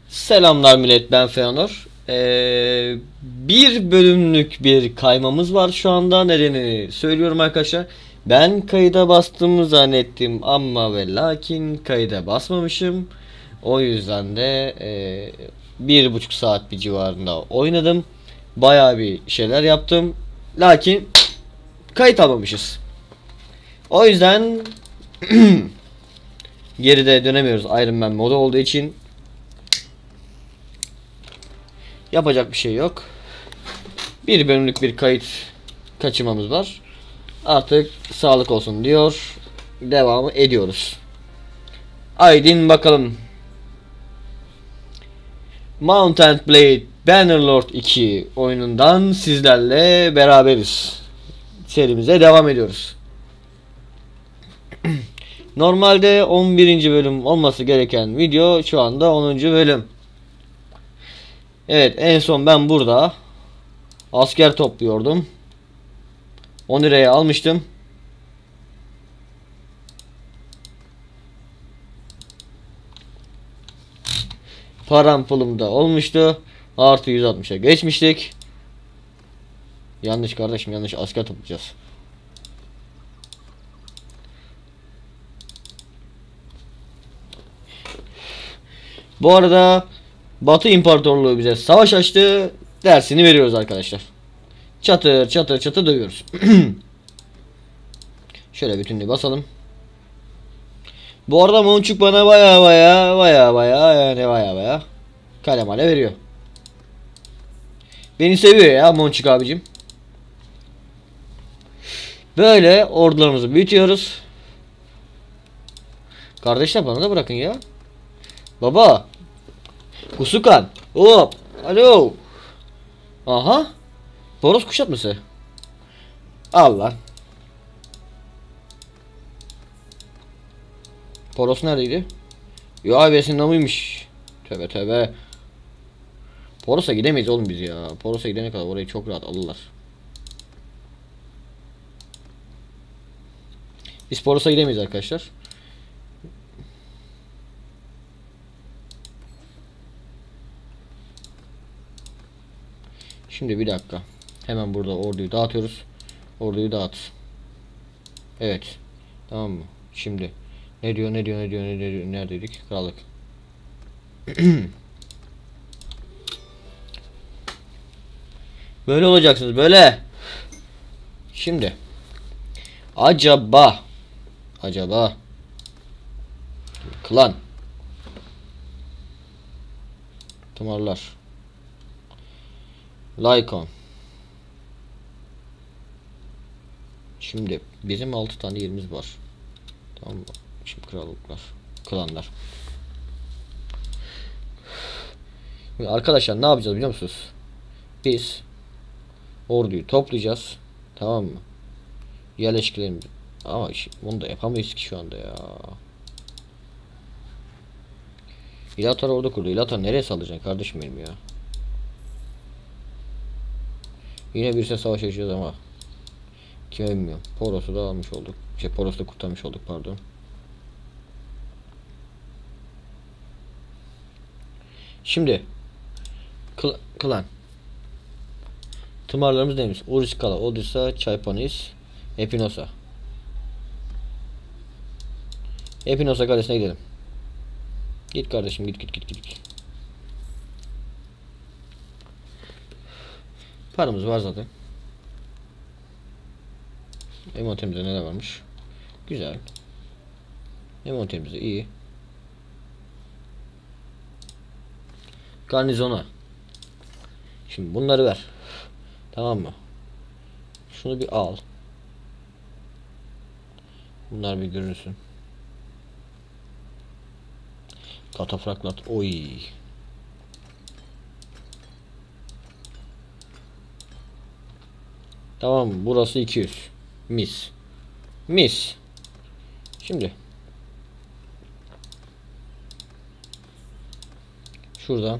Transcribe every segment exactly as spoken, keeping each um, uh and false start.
Selamlar millet, ben Feanor. Ee, bir bölümlük bir kaymamız var şu anda. Nedeni söylüyorum arkadaşlar. Ben kayıda bastığımı zannettim ama ve lakin kayıda basmamışım. O yüzden de e, bir buçuk saat bir civarında oynadım. Bayağı bir şeyler yaptım. Lakin kayıt almamışız. O yüzden geride dönemiyoruz Iron Man modu olduğu için. Yapacak bir şey yok. Bir bölümlük bir kayıt kaçırmamız var. Artık sağlık olsun diyor. Devamı ediyoruz. Aydin bakalım. Mount and Blade Bannerlord iki oyunundan sizlerle beraberiz. Serimize devam ediyoruz. Normalde on birinci bölüm olması gereken video şu anda onuncu bölüm. Evet, en son ben burada asker topluyordum. on liraya almıştım. Param pulum da olmuştu. Artı yüz altmışa geçmiştik. Yanlış kardeşim, yanlış, asker toplayacağız. Bu arada Batı İmparatorluğu bize savaş açtı. Dersini veriyoruz arkadaşlar. Çatır çatır çatır dövüyoruz. Şöyle bütünlüğü basalım. Bu arada Monçuk bana baya baya baya baya yani baya baya kalem ale veriyor. Beni seviyor ya Monçuk abicim. Böyle ordularımızı büyütüyoruz. Kardeşler bana da bırakın ya. Baba. Kusukan. Hop. Alo. Aha. Boros kuşatması. Allah. Poros neredeydi? Ya besin namıymış. Tövbe tövbe. Poros'a gidemeyiz oğlum biz ya. Poros'a gidene kadar orayı çok rahat alırlar. Biz Poros'a gidemeyiz arkadaşlar. Şimdi bir dakika. Hemen burada orduyu dağıtıyoruz. Orduyu dağıt. Evet. Tamam mı? Şimdi ne diyor ne diyor ne diyor ne diyor neredeydik? Krallık. Böyle olacaksınız böyle. Şimdi acaba acaba klan tımarlar Lycon. Şimdi bizim altı tane yerimiz var. Tamam mı? Şimdi krallıklar, klanlar. Şimdi arkadaşlar ne yapacağız biliyor musunuz? Biz orduyu toplayacağız. Tamam mı? Yerleşkilerimiz. Ama bunu da yapamayız ki şu anda ya. İlatar orada kurdu. İlatar nereye salacaksın kardeşim benim ya? Yine birisi savaş açacağız ama kime bilmiyorum. Poros'u da almış olduk. Şey, Poros'u da kurtarmış olduk, pardon. Şimdi kl klan tımarlarımız neymiş? Uriskala, Odessa, Çaypanis, Epinosa. Epinosa kalesine gidelim. Git kardeşim, git git git git. Paramız var zaten. Envanterimizde neler varmış? Güzel. Envanterimizde iyi. Garnizona. Şimdi bunları ver. Tamam mı? Şunu bir al. Bunlar bir görünsün. Katafraklat. Oy. Tamam, burası iki yüz. Mis. Mis. Şimdi şuradan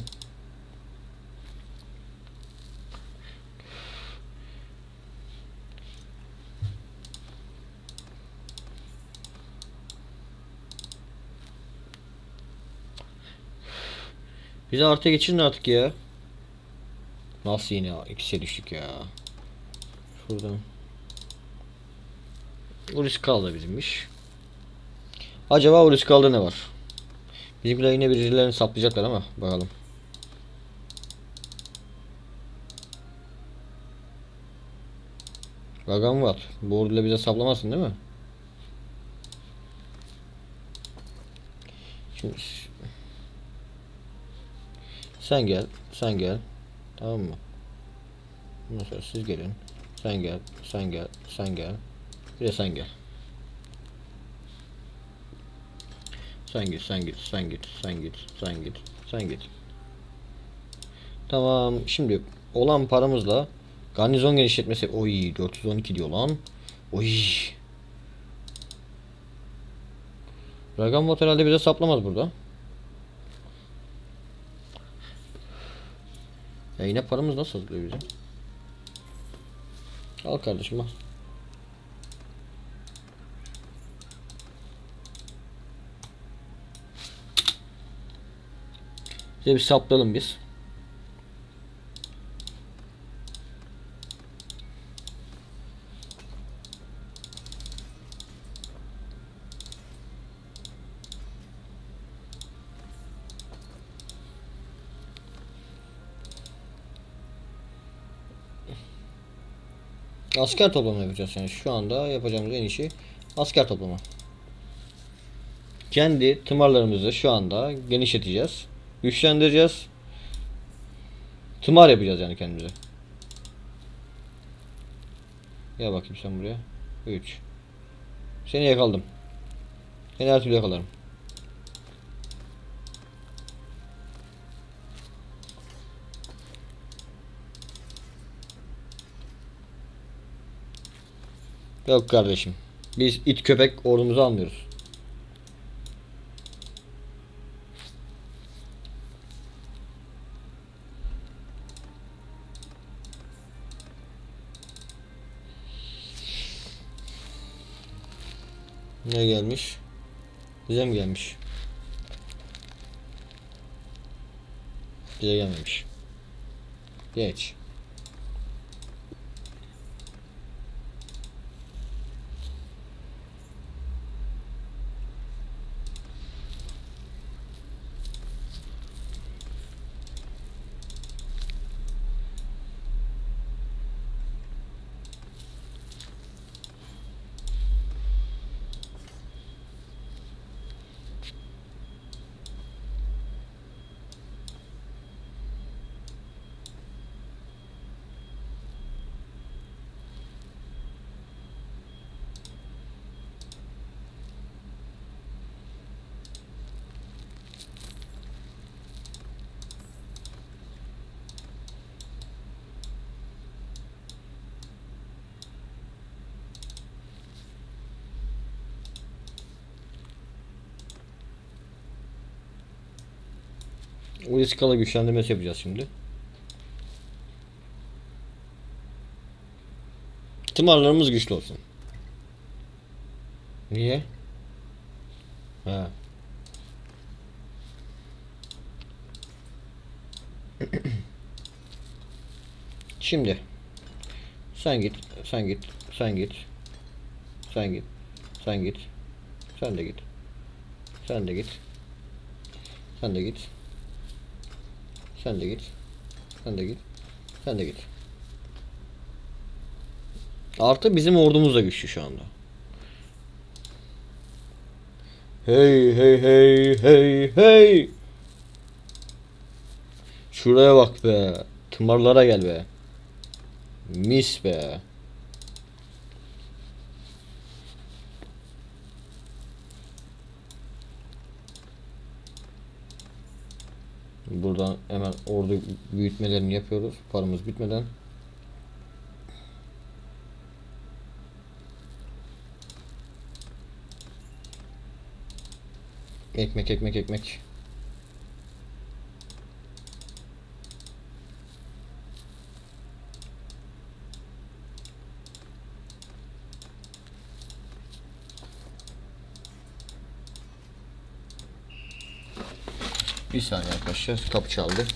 Bize artıya geçirin artık ya. Nasıl yine ikisiye düştük ya. Şuradan. O risk kaldı bizimmiş. Acaba o risk kaldı ne var? Bizimkiler yine birilerini saplayacaklar ama bakalım. Ragan var. Bu orduyla bize saplamazsın değil mi? Şimdi sen gel, sen gel. Tamam mı? Ondan sonra siz gelin. Sen gel, sen gel, sen gel. Bir de sen gel. Sen git, sen git, sen git, sen git, sen git, sen git. Tamam. Şimdi olan paramızla garnizon genişletmesi. Oy, dört yüz on iki diyor lan. Oy. Dragon Bot herhalde bize saplamaz burada. Ya yine paramız nasıl azalıyor bizim? Al kardeşim al. Size bir saplayalım biz. Asker toplama yapacağız yani şu anda yapacağımız en iyi şey asker toplama. Kendi tımarlarımızı şu anda genişleteceğiz. Güçlendireceğiz. Tımar yapacağız yani kendimize. Gel bakayım sen buraya. üç. Seni yakaladım. Seni her türlü yakalarım. Yok kardeşim. Biz it köpek ordumuzu almıyoruz. Ne gelmiş? Bize mi gelmiş? Bize gelmemiş. Geç. O skala güçlendirmesi yapacağız şimdi. Tımarlarımız güçlü olsun. Niye? Ha. Şimdi sen git, sen git, sen git, sen git, sen git, sen de git, sen de git, sen de git, sen de git, sen de git, sen de git. Artı bizim ordumuz da güçlü şu anda. Hey hey hey hey hey. Şuraya bak be. Tımarlara gel be. Mis be. Buradan hemen ordu büyütmelerini yapıyoruz. Paramız bitmeden. Ekmek ekmek ekmek. Bir saniye arkadaşlar, kapı çaldı.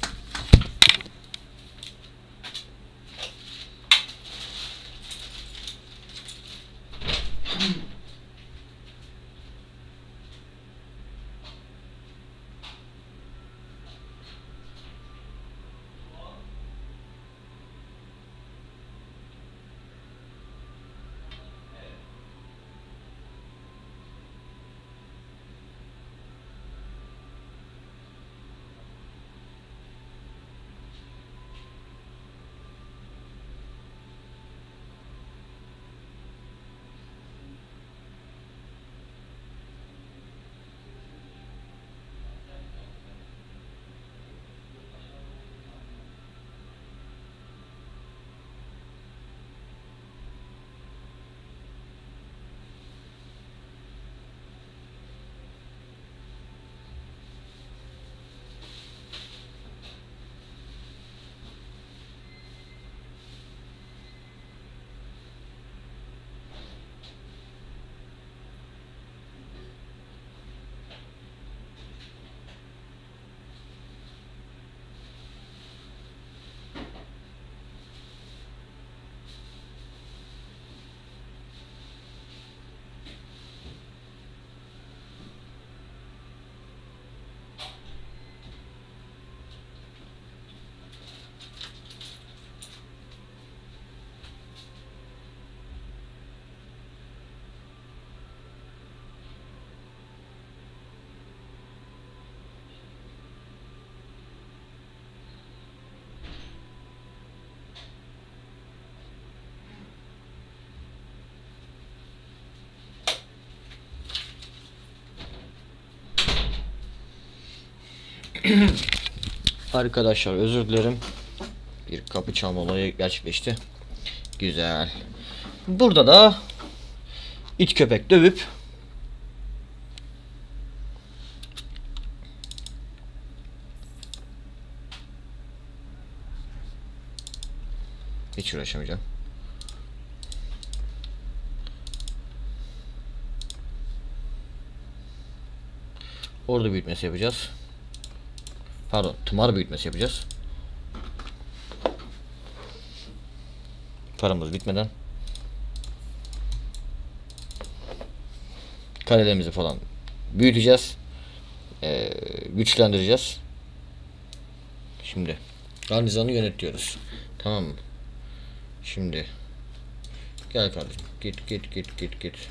Arkadaşlar özür dilerim. Bir kapı çalma olayı gerçekleşti. Güzel. Burada da it köpek dövüp hiç uğraşamayacağım. Orada büyütmesi yapacağız. Pardon, tımar büyütmesi yapacağız. Paramız bitmeden. Kalelerimizi falan büyüteceğiz. Ee, güçlendireceğiz. Şimdi garnizonu yönetiyoruz. Tamam mı? Şimdi gel kardeşim. Git git git git git.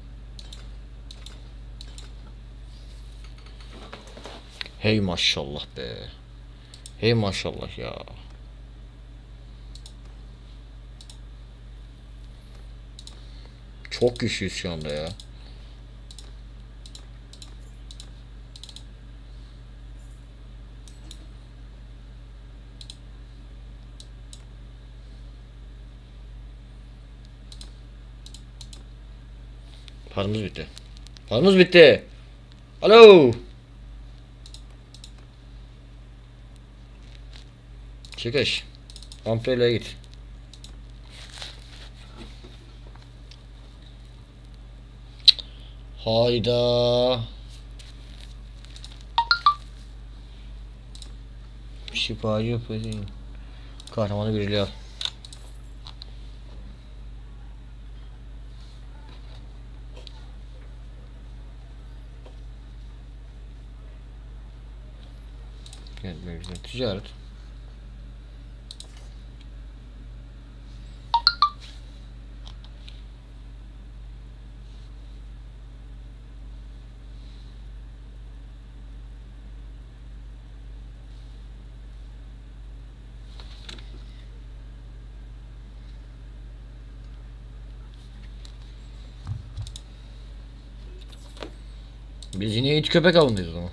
Hey maşallah be. Hey maşallah ya. Çok güçlüyüz şu anda ya. Paramız bitti. Paramız bitti. Alo. Çıkış. Amprel'e git. Hayda. Şifacı yapayım. Kahramanı birliği al. Ticaret. Biz yine it köpek avındayız o zaman.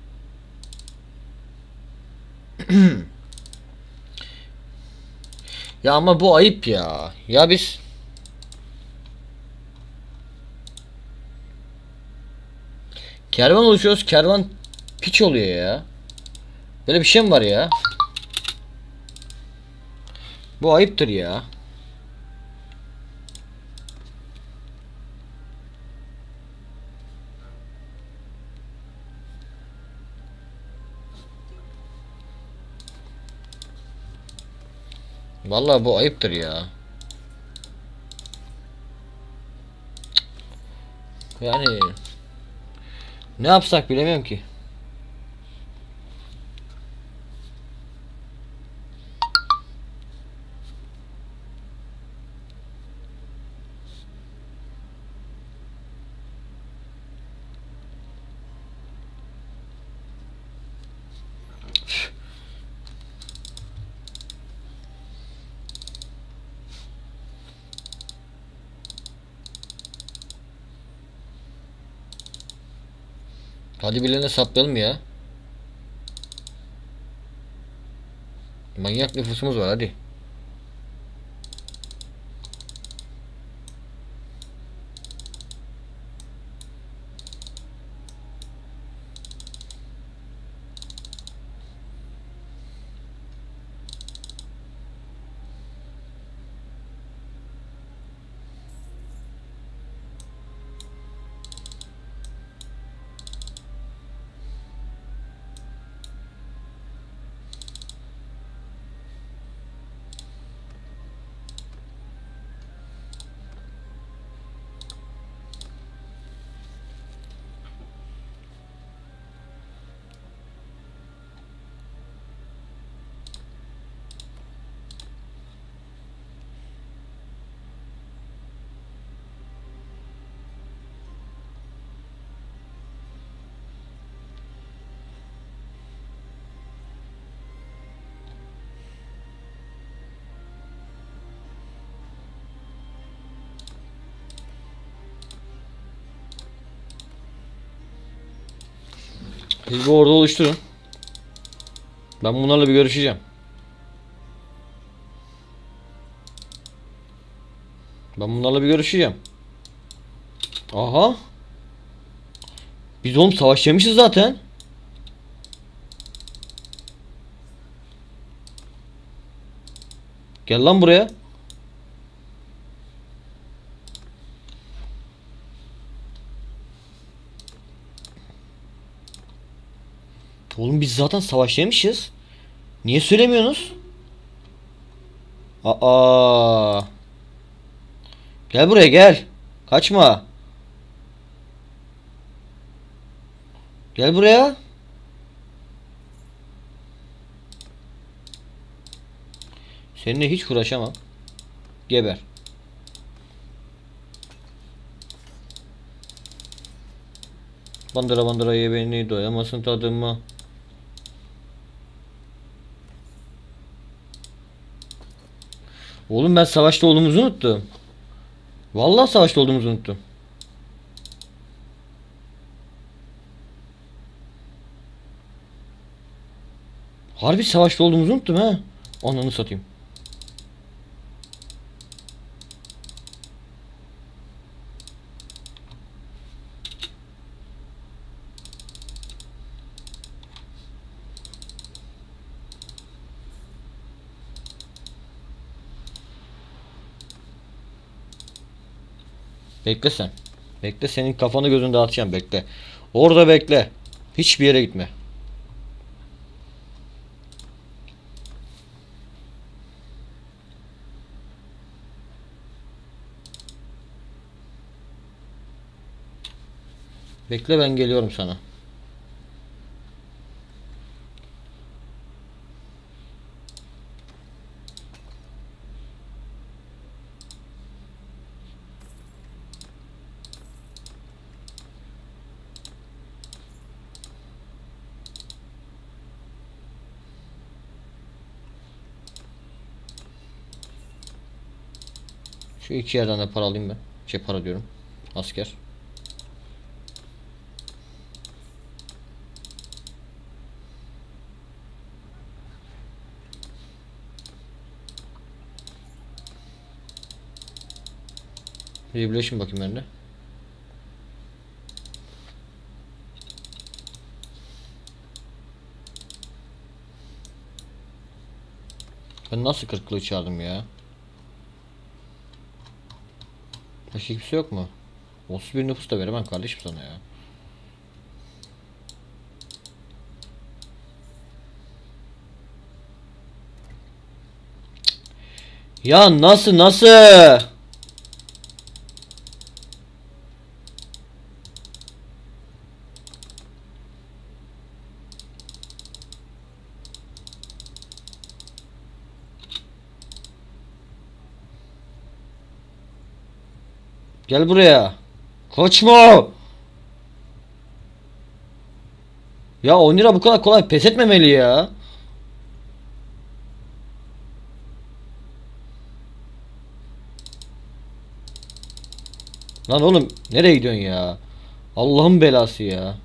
Ya ama bu ayıp ya. Ya biz kervan oluşuyoruz, kervan piç oluyor ya. Böyle bir şey mi var ya? Bu ayıptır ya. Vallahi bu ayıptır ya. Yani ne yapsak bilemiyorum ki. Hadi birilerine saplayalım ya. Manyak nüfusumuz var, hadi. Siz bir orada oluşturun. Ben bunlarla bir görüşeceğim. Ben bunlarla bir görüşeceğim. Aha. Biz oğlum savaşlamışız zaten. Gel lan buraya. Oğlum biz zaten savaşlamışız. Niye söylemiyorsunuz? Aa. Gel buraya gel. Kaçma. Gel buraya. Seninle hiç uğraşamam. Geber. Bandıra bandıra ye beni, doyamasın tadıma. Oğlum ben savaşta olduğumuzu unuttum. Vallahi savaşta olduğumuzu unuttum. Harbi savaşta olduğumuzu unuttum ha. Ananı satayım. Bekle sen. Bekle, senin kafanı gözünü dağıtacağım, bekle. Orada bekle. Hiçbir yere gitme. Bekle, ben geliyorum sana. Şu iki yerden de para alayım ben. Şey, para diyorum. Asker. Bir birleşim bakayım ben de. Ben nasıl kırk kılıç çağırdım ya? Başka kimse yok mu? otuz bir nüfus da veremem kardeşim sana ya. Ya nasıl nasıl? Gel buraya. Kaçma. Ya on lira bu kadar kolay pes etmemeli ya. Lan oğlum nereye gidiyorsun ya? Allah'ın belası ya.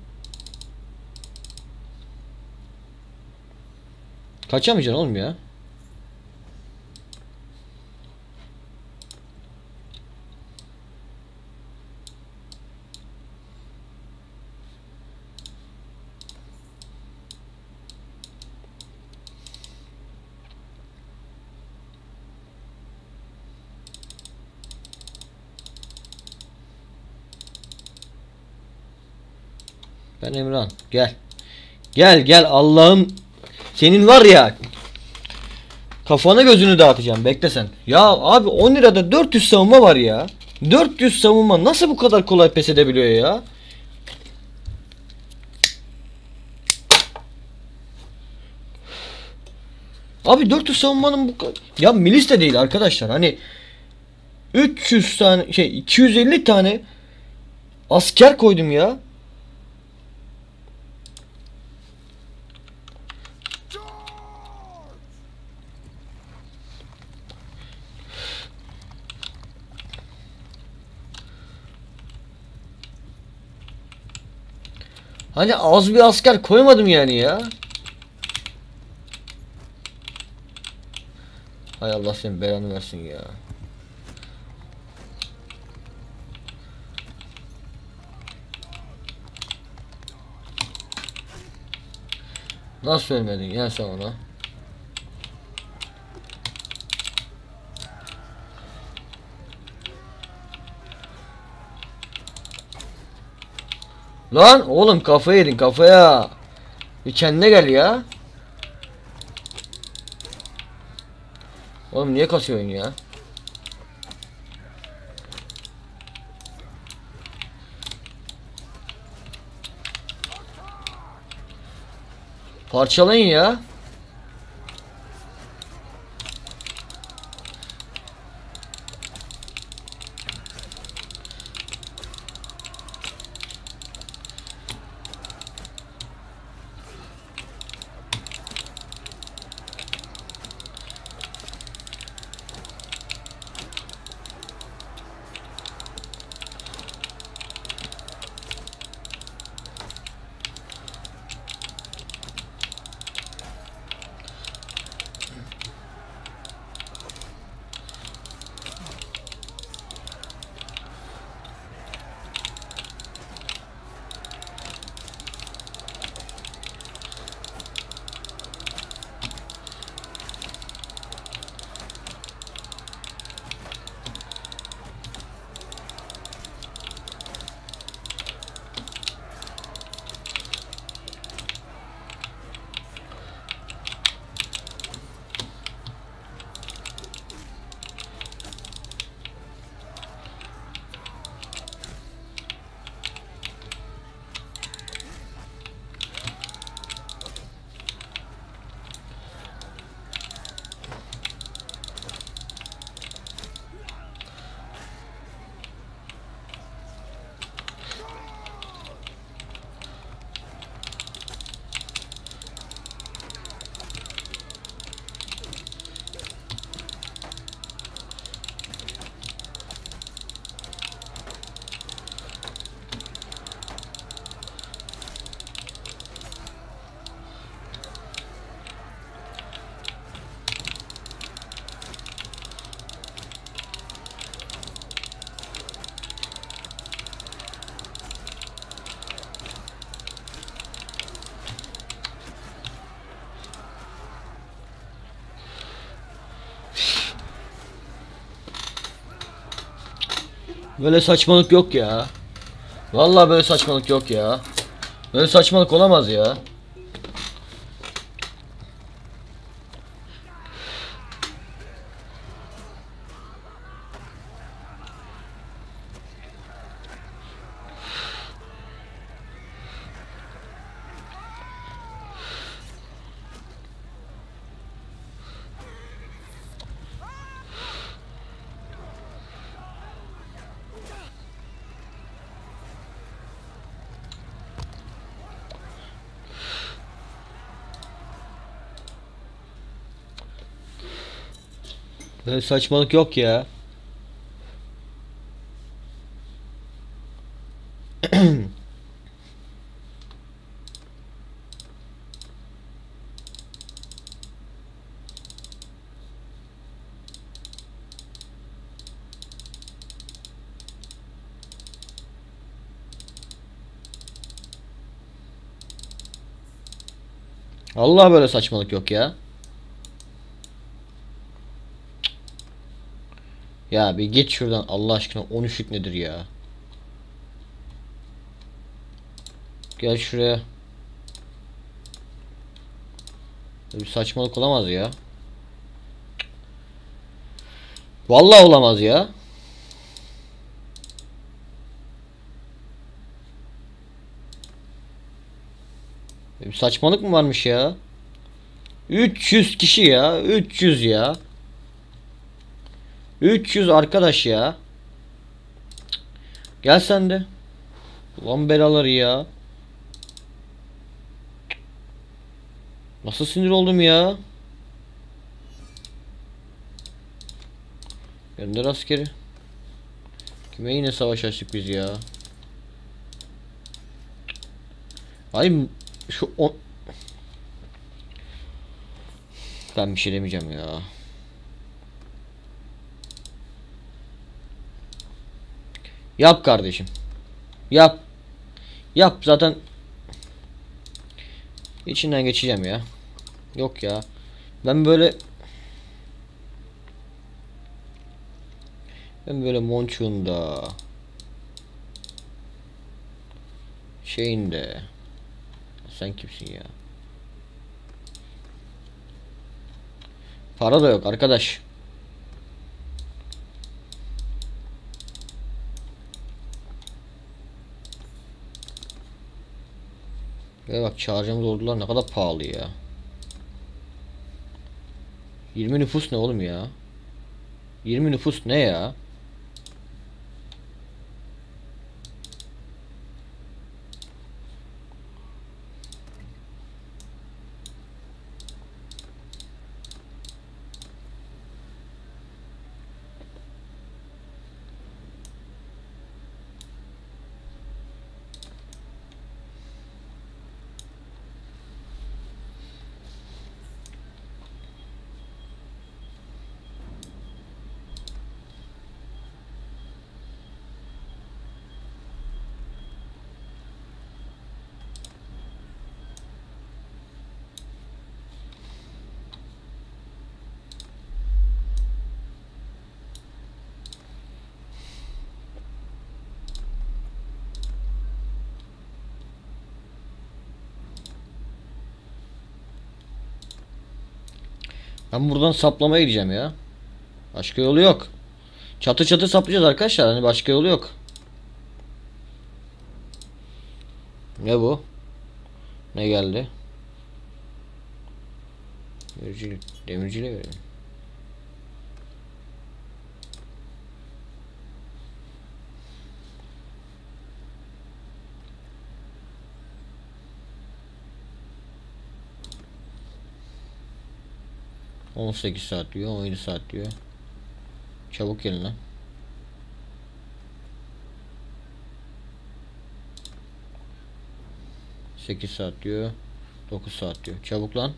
Kaçamayacaksın oğlum ya. Ben Emran. Gel. Gel gel Allah'ım. Senin var ya. Kafanı gözünü dağıtacağım. Bekle sen. Ya abi on lirada dört yüz savunma var ya. dört yüz savunma nasıl bu kadar kolay pes edebiliyor ya? Abi dört yüz savunmanın bu kadar... Ya milis de değil arkadaşlar. Hani üç yüz tane şey iki yüz elli tane asker koydum ya. Hani az bir asker koymadım yani ya. Hay Allah senin belanı versin ya. Nasıl ölmedin ya sen ona? Lan oğlum kafaya yedin kafaya. Bir kendine gel ya. Oğlum niye kasıyorsun ya? Parçalayın ya. Böyle saçmalık yok ya. Vallahi böyle saçmalık yok ya. Böyle saçmalık olamaz ya. Böyle saçmalık yok ya. Allah böyle saçmalık yok ya. Ya bir git şuradan Allah aşkına, on üçlük nedir ya? Gel şuraya. Bir saçmalık olamaz ya. Vallahi olamaz ya. Bir saçmalık mı varmış ya? üç yüz kişi ya. üç yüz ya. üç yüz arkadaş ya. Gel sen de. Ulan belaları ya. Nasıl sinir oldum ya. Gönder askeri. Kime yine savaş açtık biz ya. Ay şu on... Ben bir şey demeyeceğim ya. Yap kardeşim. Yap. Yap zaten. İçinden geçeceğim ya. Yok ya. Ben böyle Ben böyle Monçu'nda şeyinde. Sen kimsin ya? Para da yok arkadaş. Ve bak çağıracağımız ordular ne kadar pahalı ya. yirmi nüfus ne oğlum ya? yirmi nüfus ne ya? Ben buradan saplamaya gideceğim ya. Başka yolu yok. Çatı çatı saplayacağız arkadaşlar. Hani başka yolu yok. Ne bu? Ne geldi? Demirci, demirciyle verelim. on sekiz saat diyor, on yedi saat diyor. Çabuk gelin lan. sekiz saat diyor. dokuz saat diyor. Çabuk lan.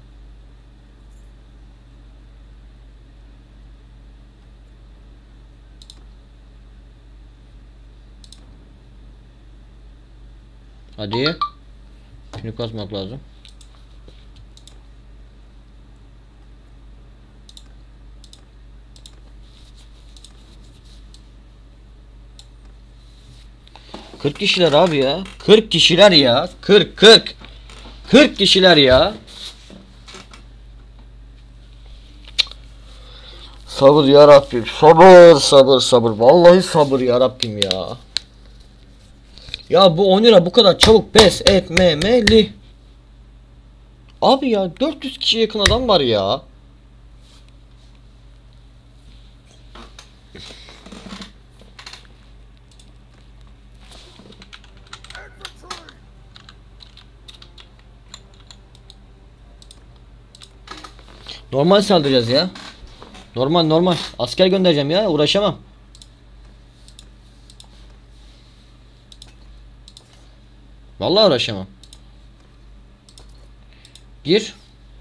Hadi. Şunu kazmak lazım. kırk kişiler abi ya. kırk kişiler ya. kırk kırk. kırk kişiler ya. Sabır ya Rabbim. Sabır sabır sabır. Vallahi sabır ya Rabbim ya. Ya bu on lira bu kadar çabuk pes etmemeli. Abi ya dört yüz kişiye yakın adam var ya. Normal saldıracağız ya. Normal normal. Asker göndereceğim ya, uğraşamam. Vallahi uğraşamam. Gir.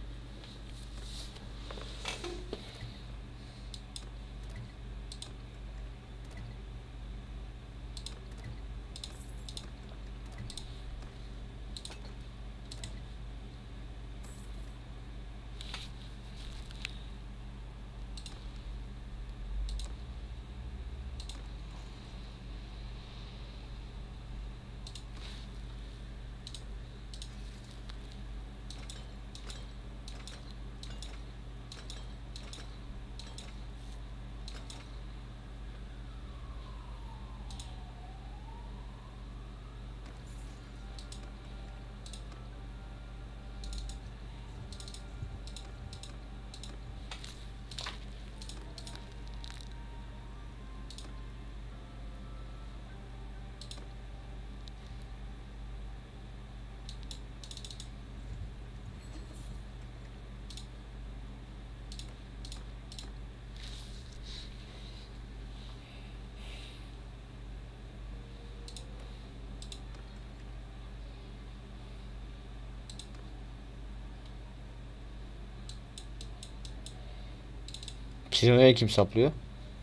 Sinemaya kim saplıyor?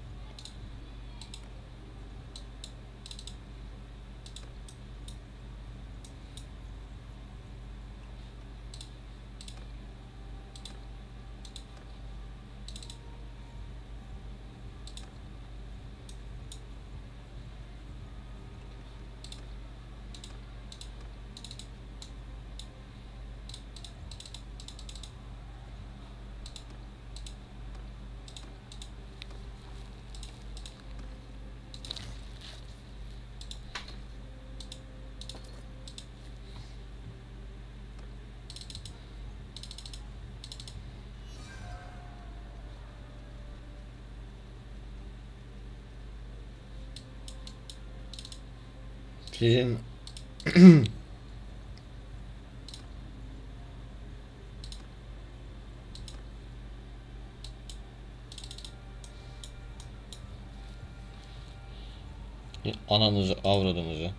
Sizin ananızı avradınızı.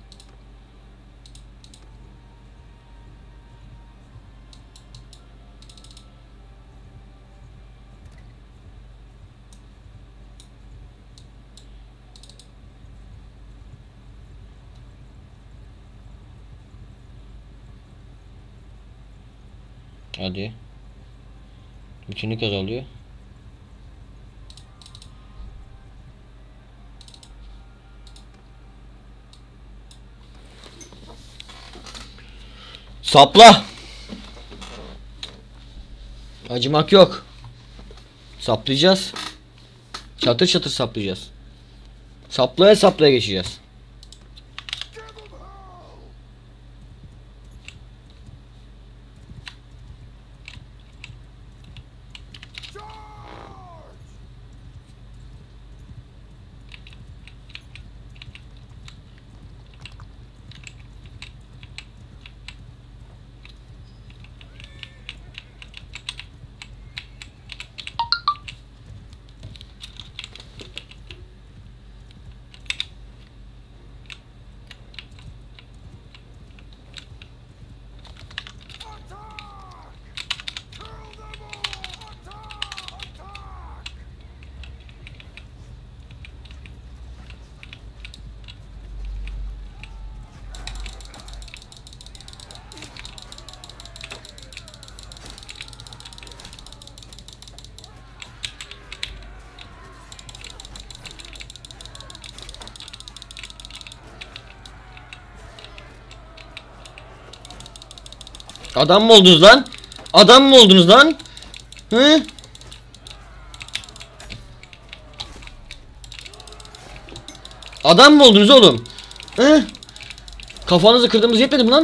Hadi. Bütünlük azalıyor. Sapla. Acımak yok. Saplayacağız. Çatır çatır saplayacağız. Saplaya saplaya geçeceğiz. Adam mı oldunuz lan? Adam mı oldunuz lan? Hı? Adam mı oldunuz oğlum? Hı? Kafanızı kırdığımız yetmedi mi lan?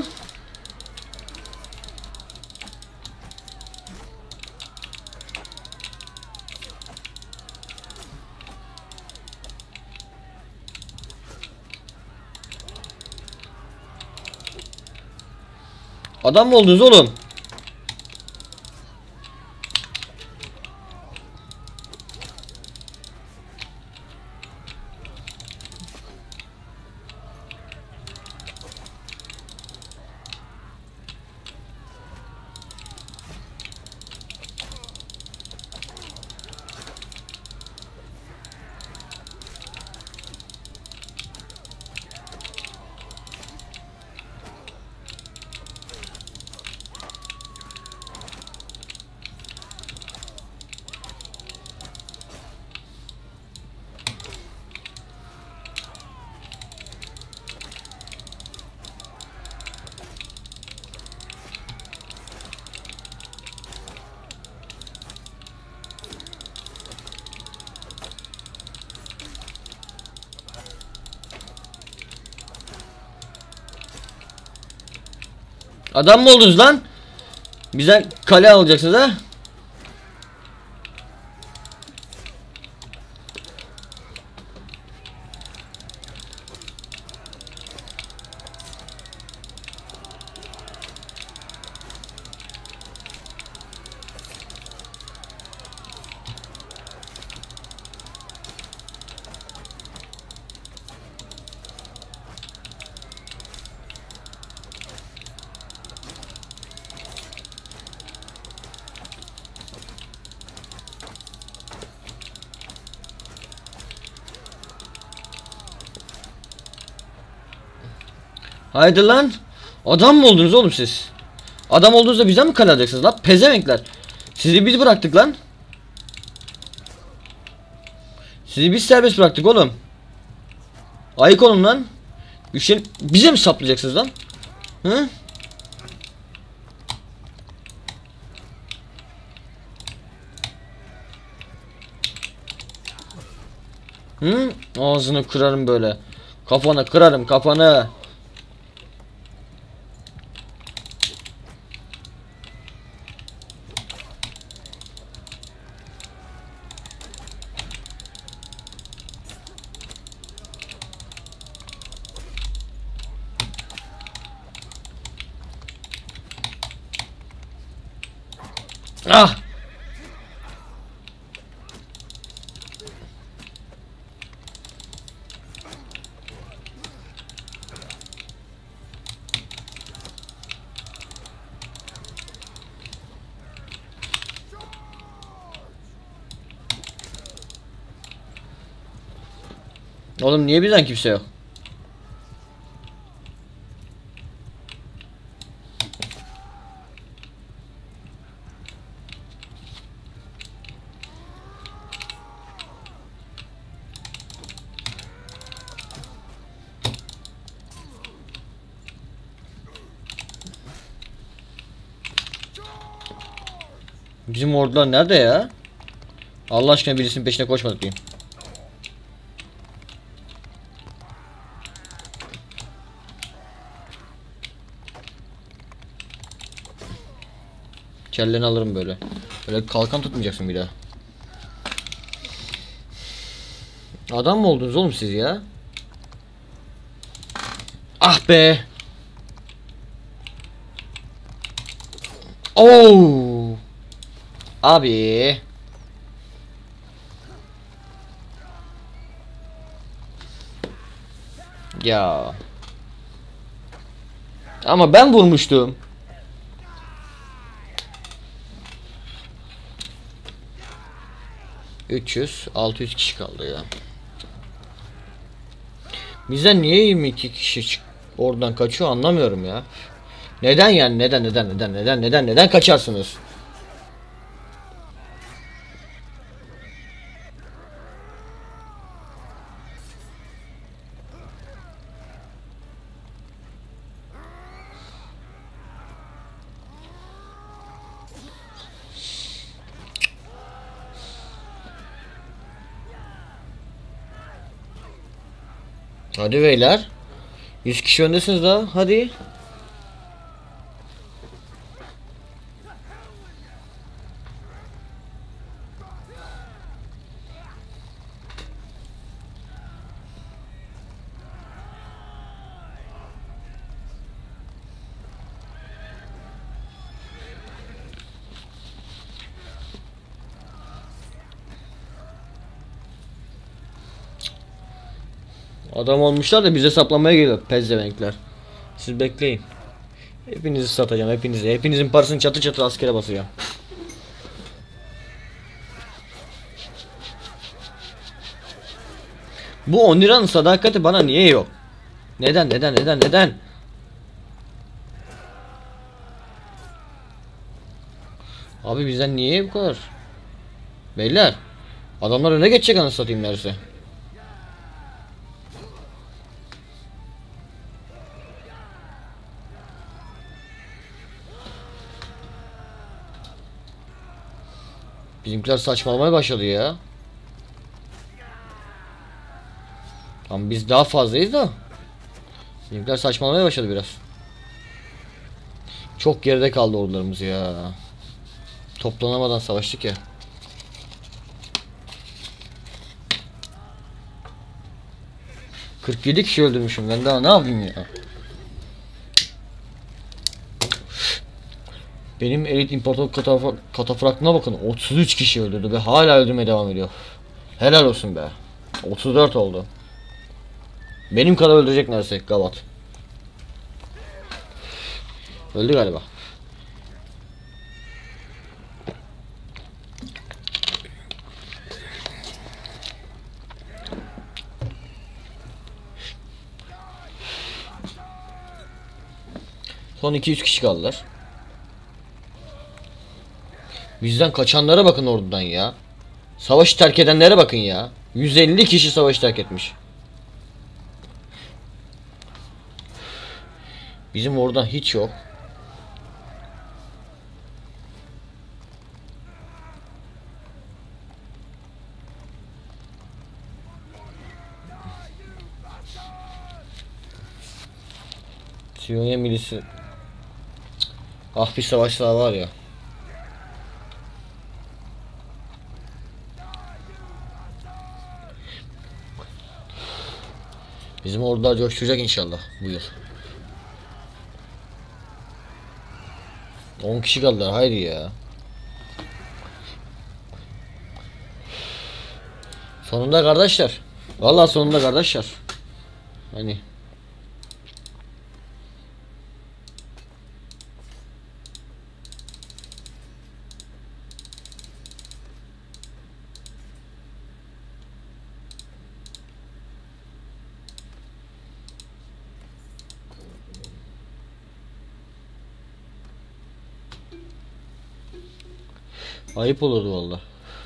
Adam mı oldunuz oğlum? Adam mı oldunuz lan? Bizden kale alacaksınız ha? Haydi lan. Adam mı oldunuz oğlum siz? Adam olduğunuzda bizden mi kale alacaksınız lan? Pezevenkler. Sizi biz bıraktık lan. Sizi biz serbest bıraktık oğlum. Ayık olun lan. Güçlen bize mi saplayacaksınız lan? Hı? Hı? Ağzını kırarım böyle. Kafanı kırarım kafanı. Ah! Oğlum niye bizden kimse yok? Bizim ordular nerede ya? Allah aşkına birisinin peşine koşmadık diyeyim. Kelleni alırım böyle. Böyle kalkan tutmayacaksın bir daha. Adam mı oldunuz oğlum siz ya? Ah be. Oo. Abi. Ya. Ama ben vurmuştum. üç yüz altı yüz kişi kaldı ya. Bizden niye yirmi iki kişi oradan kaçıyor anlamıyorum ya. Neden yani neden neden neden neden neden neden kaçarsınız? Hadi beyler. yüz kişi öndesiniz daha. Hadi. Adam olmuşlar da bize saplamaya geliyor pezzevenkler. Siz bekleyin. Hepinizi satacağım hepinizi. Hepinizin parasını çatı çatı askere basacağım. Bu on liranın sadakati bana niye yok? Neden neden neden neden? Abi bizden niye bu kadar? Beyler. Adamlar öne geçecek anasını satayım neredeyse. Bizimkiler saçmalamaya başladı ya. Tamam biz daha fazlayız da. Bizimkiler saçmalamaya başladı biraz. Çok geride kaldı ordularımız ya. Toplanamadan savaştık ya. kırk yedi kişi öldürmüşüm, ben daha ne yapayım ya. Benim elit imparator kataf katafraktına bakın, otuz üç kişi öldürdü ve hala öldürmeye devam ediyor. Helal olsun be. otuz dört oldu. Benim kadar öldürecek neredeyse Gavat. Öldü galiba. Son iki yüz kişi kaldılar. Bizden kaçanlara bakın ordudan ya. Savaşı terk edenlere bakın ya. yüz elli kişi savaşı terk etmiş. Bizim oradan hiç yok. Siyonya milisi. Ah, bir savaş daha var ya. Bizim ordular coşacak inşallah bu yıl. on kişi kaldılar, haydi ya. Sonunda kardeşler. Vallahi sonunda kardeşler. Hani ayıp olurdu vallahi.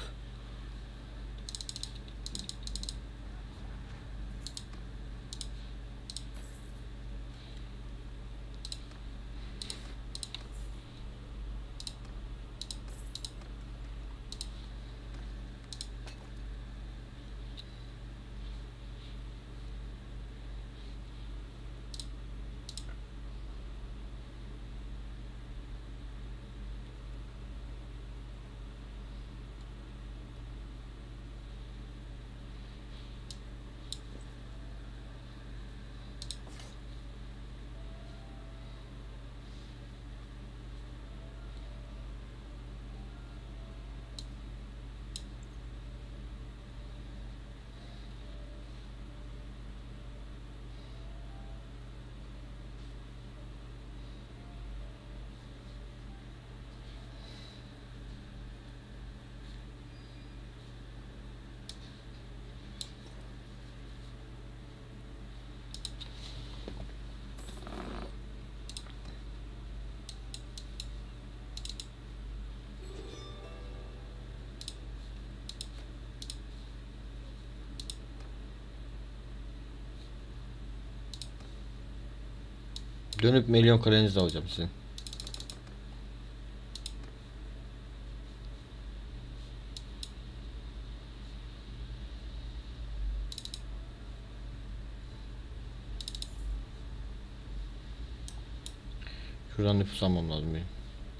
Dönüp milyon kalenizi alacağım sizin. Şuradan nüfus almam lazım benim.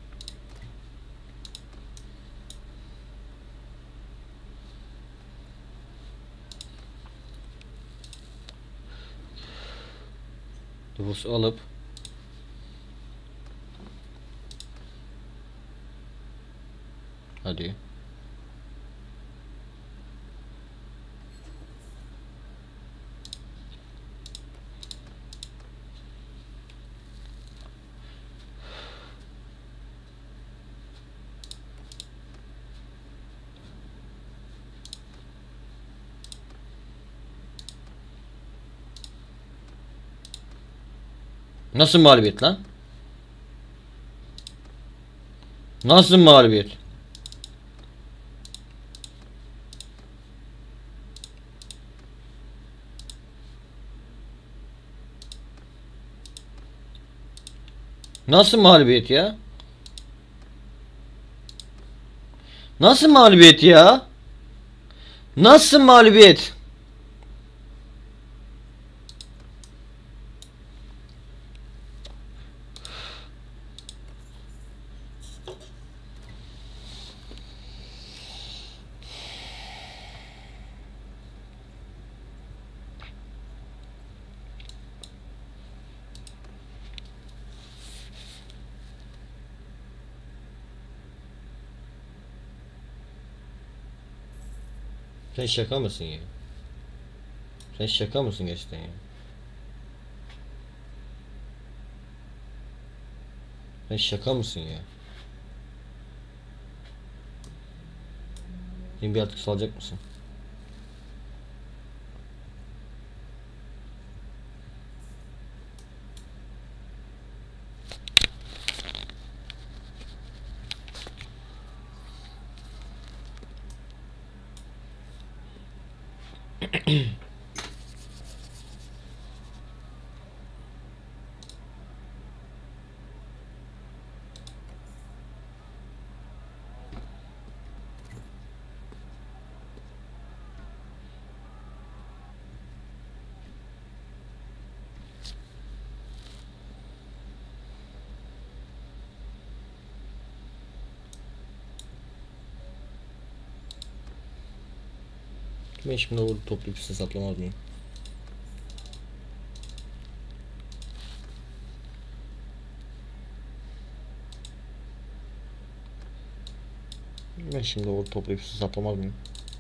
Nüfus alıp hadi. Nasıl mağlubiyet lan? Nasıl mağlubiyet? Nasıl mağlubiyet ya? Nasıl mağlubiyet ya? Nasıl mağlubiyet? Sen şaka mısın ya? Sen şaka mısın gerçekten ya? Sen şaka mısın ya? Beni bir artık salacak mısın? Ben şimdi o toplayıp hesaplamaz mıyım? Ben şimdi o toplayıp hesaplamaz mıyım?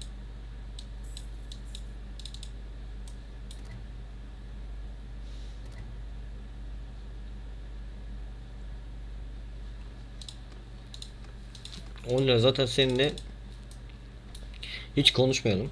on lira zaten seninle hiç konuşmayalım.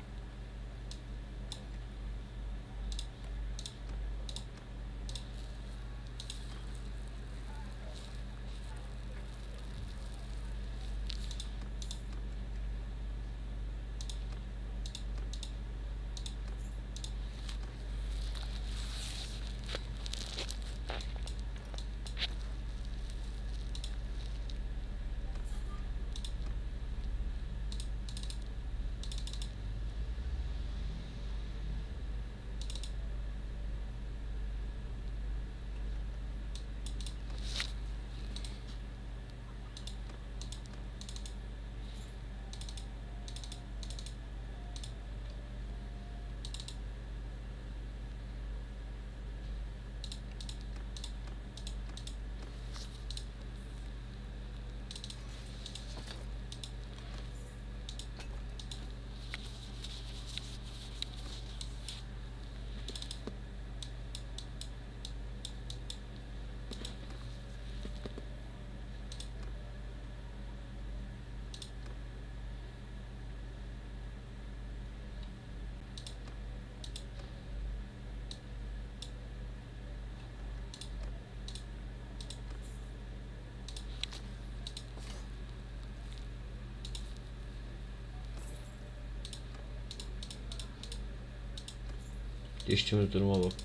Geçtiğimiz duruma bak.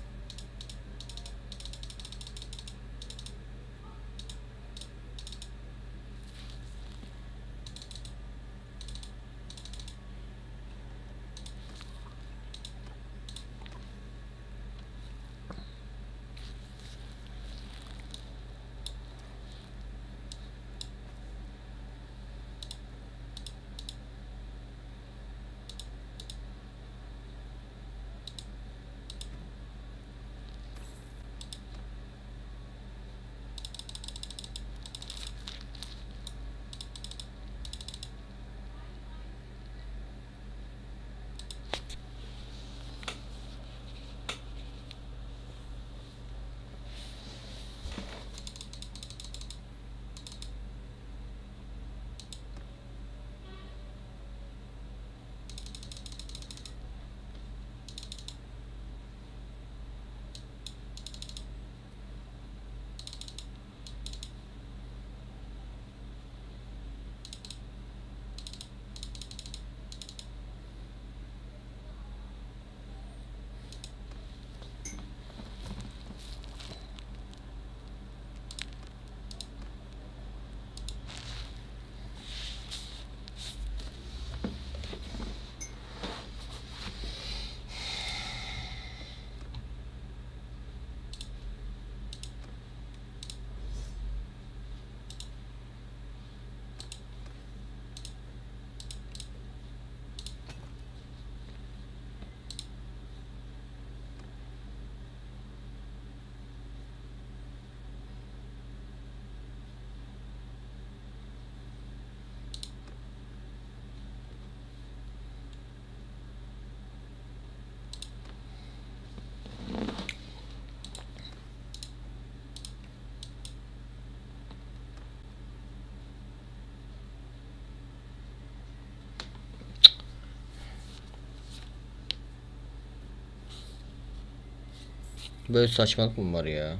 Böyle saçmalık mı var ya?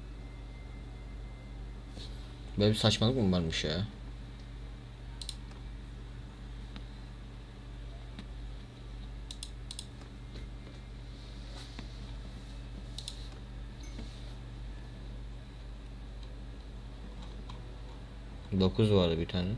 Böyle bir saçmalık mı varmış ya? Dokuz vardı bir tane.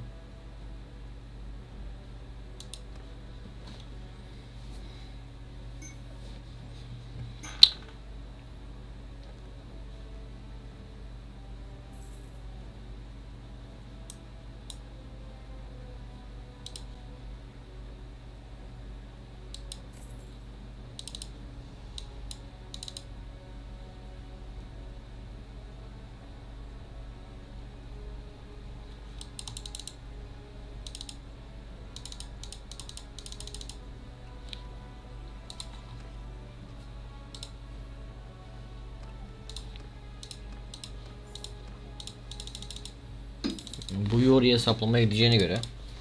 Bu oraya saplamaya gideceğine göre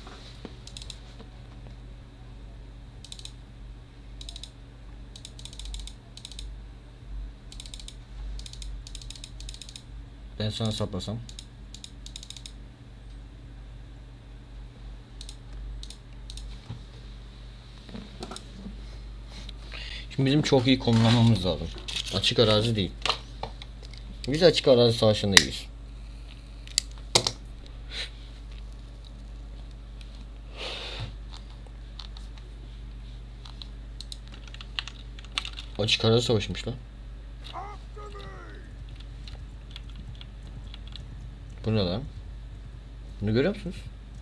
ben sana saplasam. Şimdi bizim çok iyi konumlamamız lazım. Açık arazi değil. Biz açık arazi savaşındayız. Açık arazi savaşmış lan. Bu ne lan? Bunu görüyor musunuz?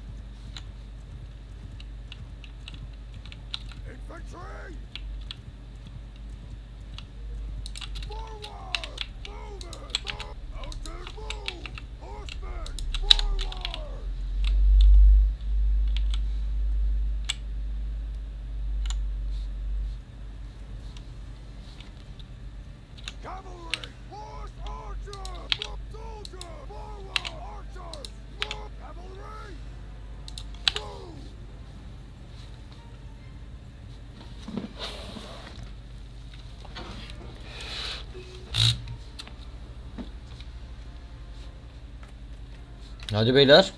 Hadi beyler.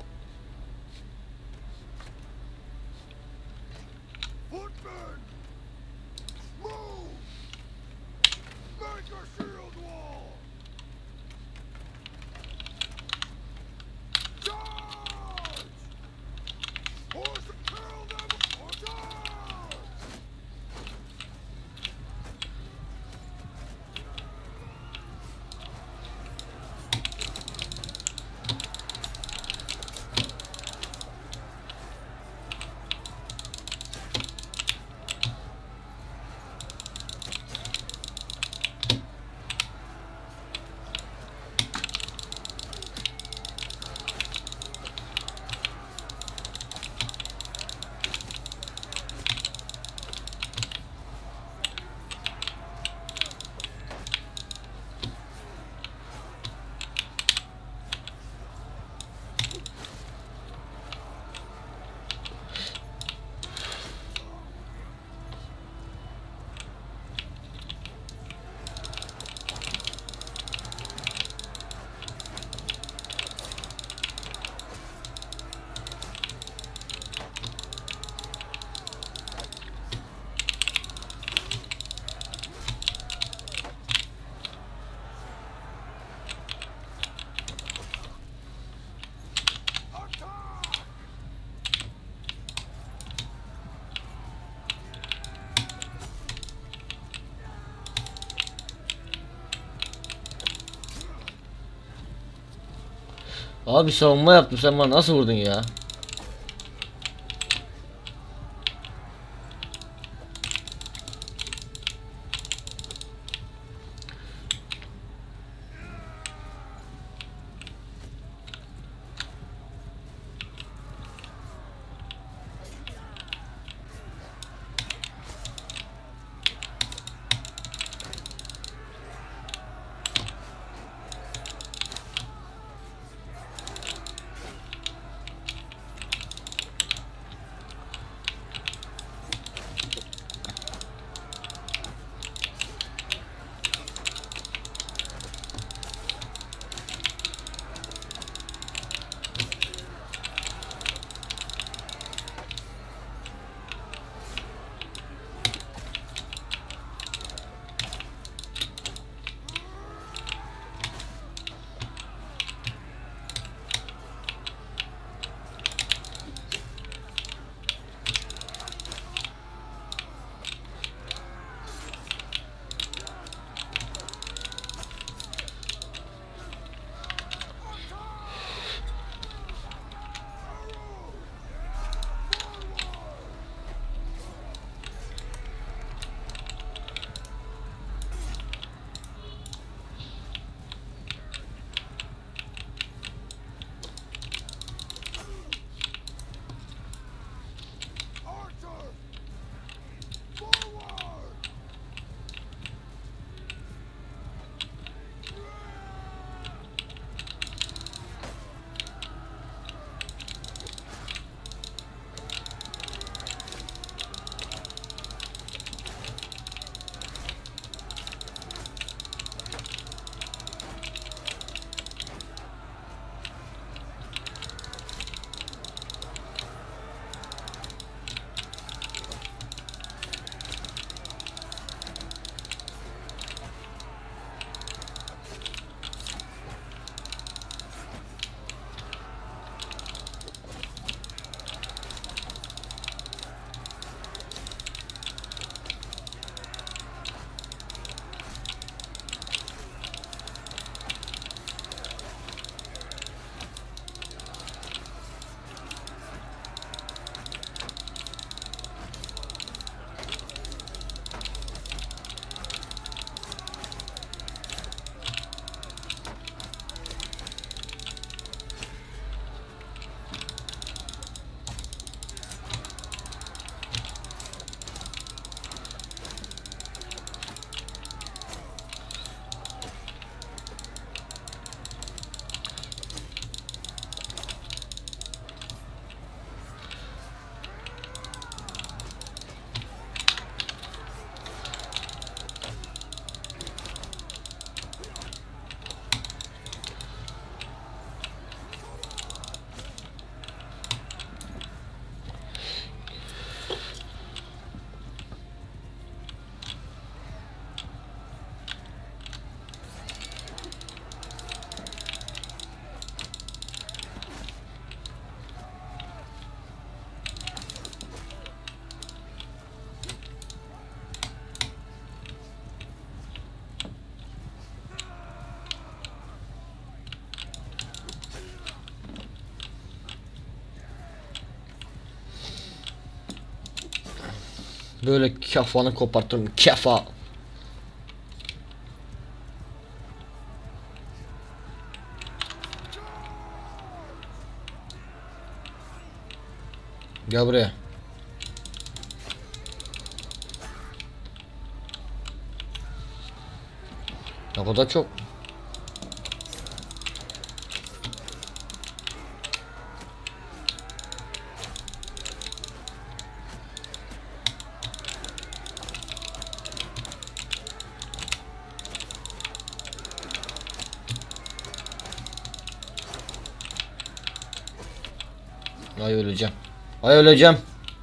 Abi savunma yaptım, sen bana nasıl vurdun ya? Böyle kafanı kopartırım. Kafa. Gel buraya. Ne kadar çok. Ay öleceğim. Ay öleceğim.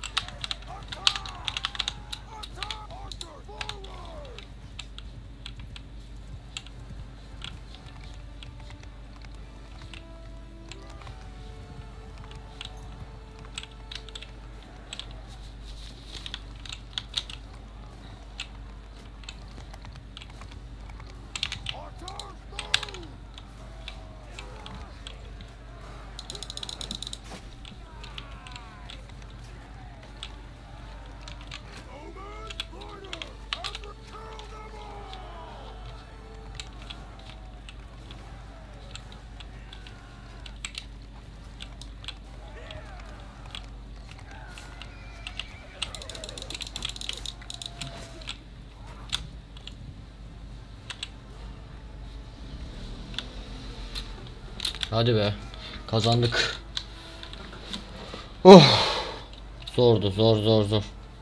Hadi be. Kazandık. Oh. Zordu, zor zor zor.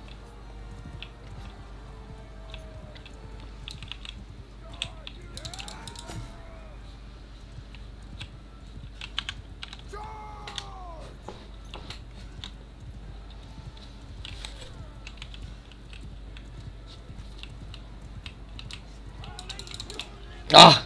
Ah!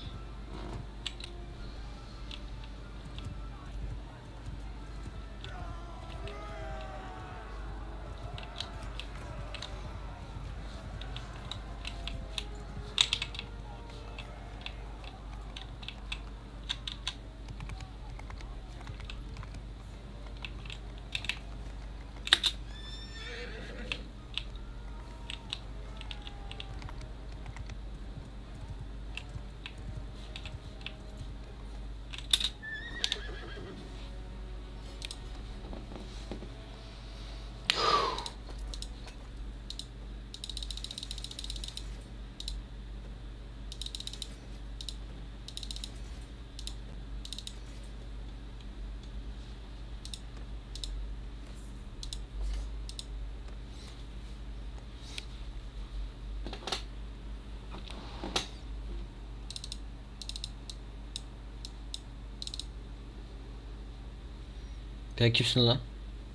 Sen kimsin lan?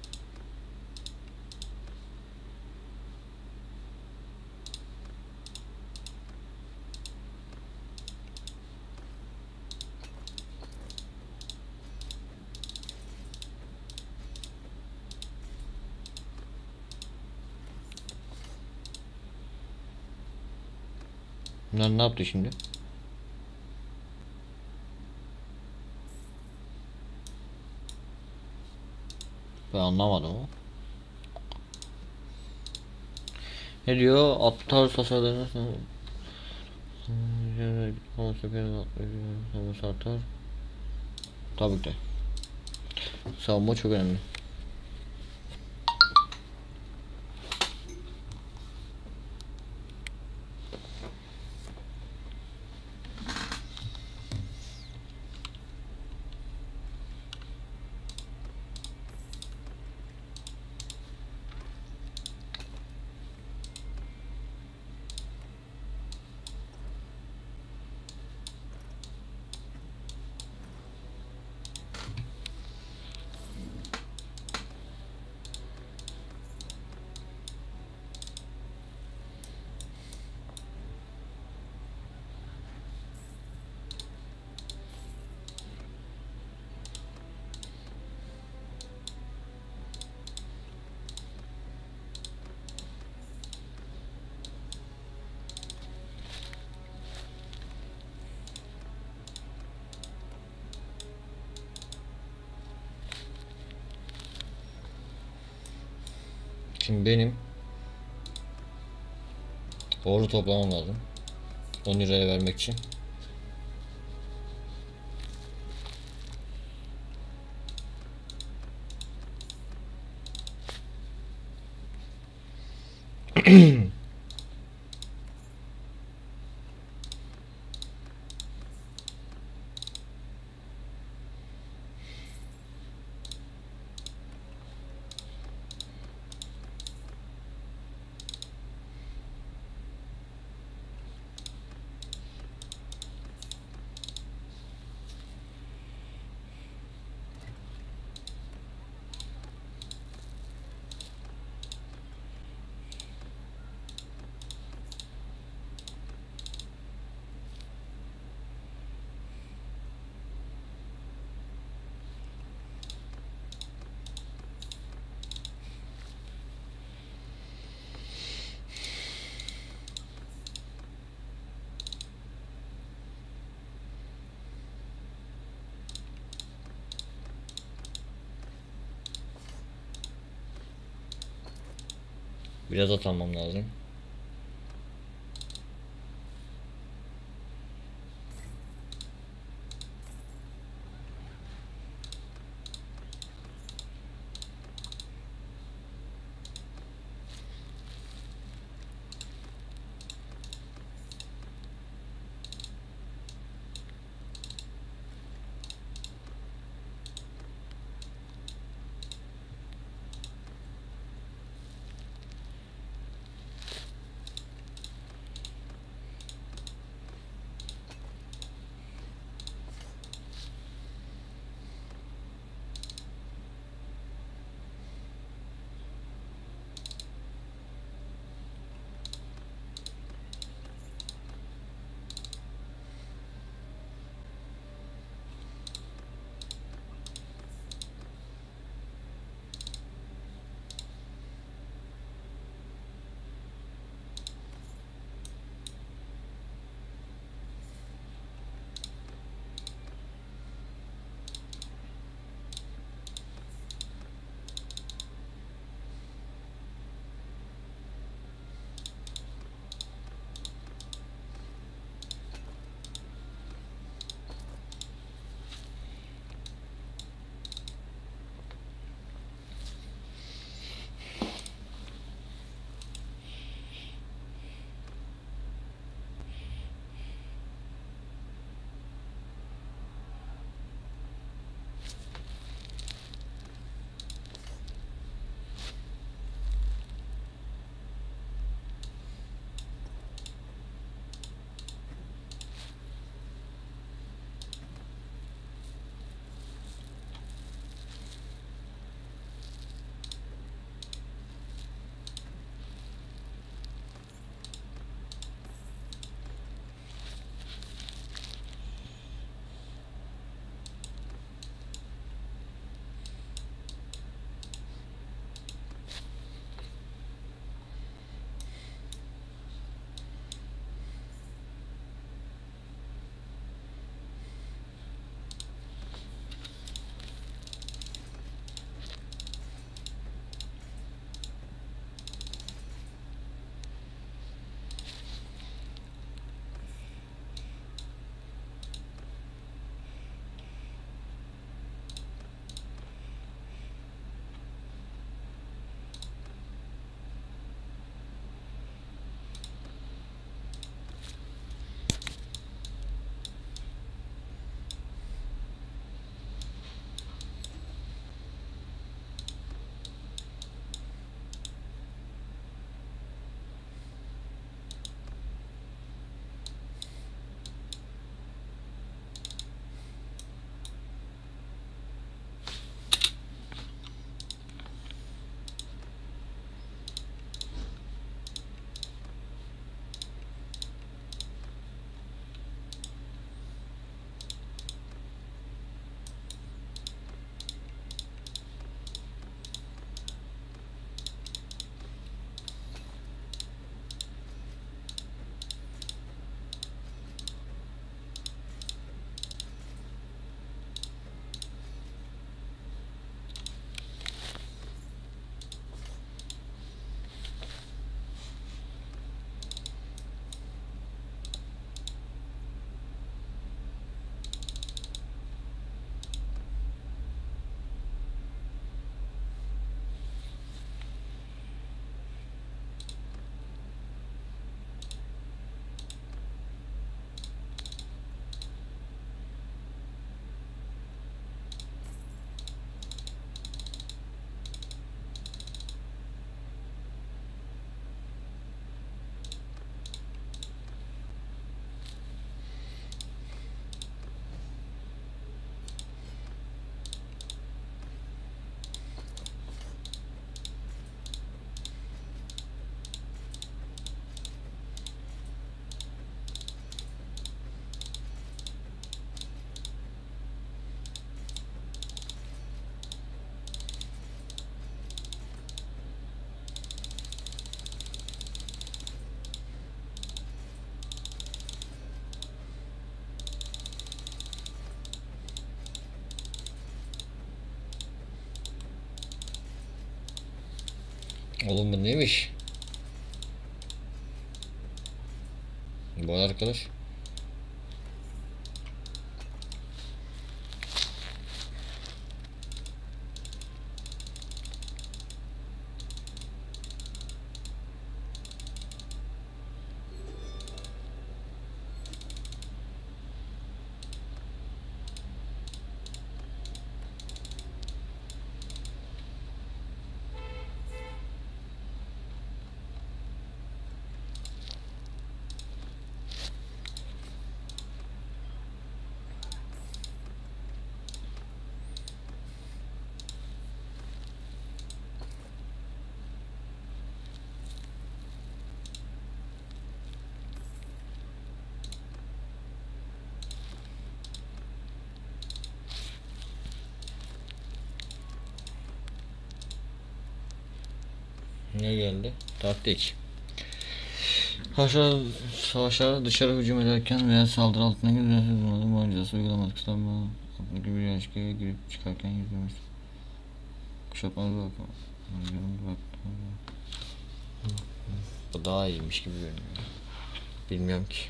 Bunlar ne yaptı şimdi? Ben anlamadım o. Ne diyor? Aptal tasarlarına savunma artar. Tabii ki de. Savunma çok önemli. Şimdi benim Doğru toplamam lazım. on liraya vermek için. Biraz atanmam lazım. Oğlum bu neymiş? Bu arkadaş. Ne geldi? Taktik. Haşa savaşa dışarı hücum ederken veya saldırı altına girerken mucizesi uygulamaz. Kısaltma gibi bir ilişkiye girip çıkarken yüzmemiz. Kuşatmalı bak. Bu daha iyiymiş gibi görünüyor. Bilmiyorum ki.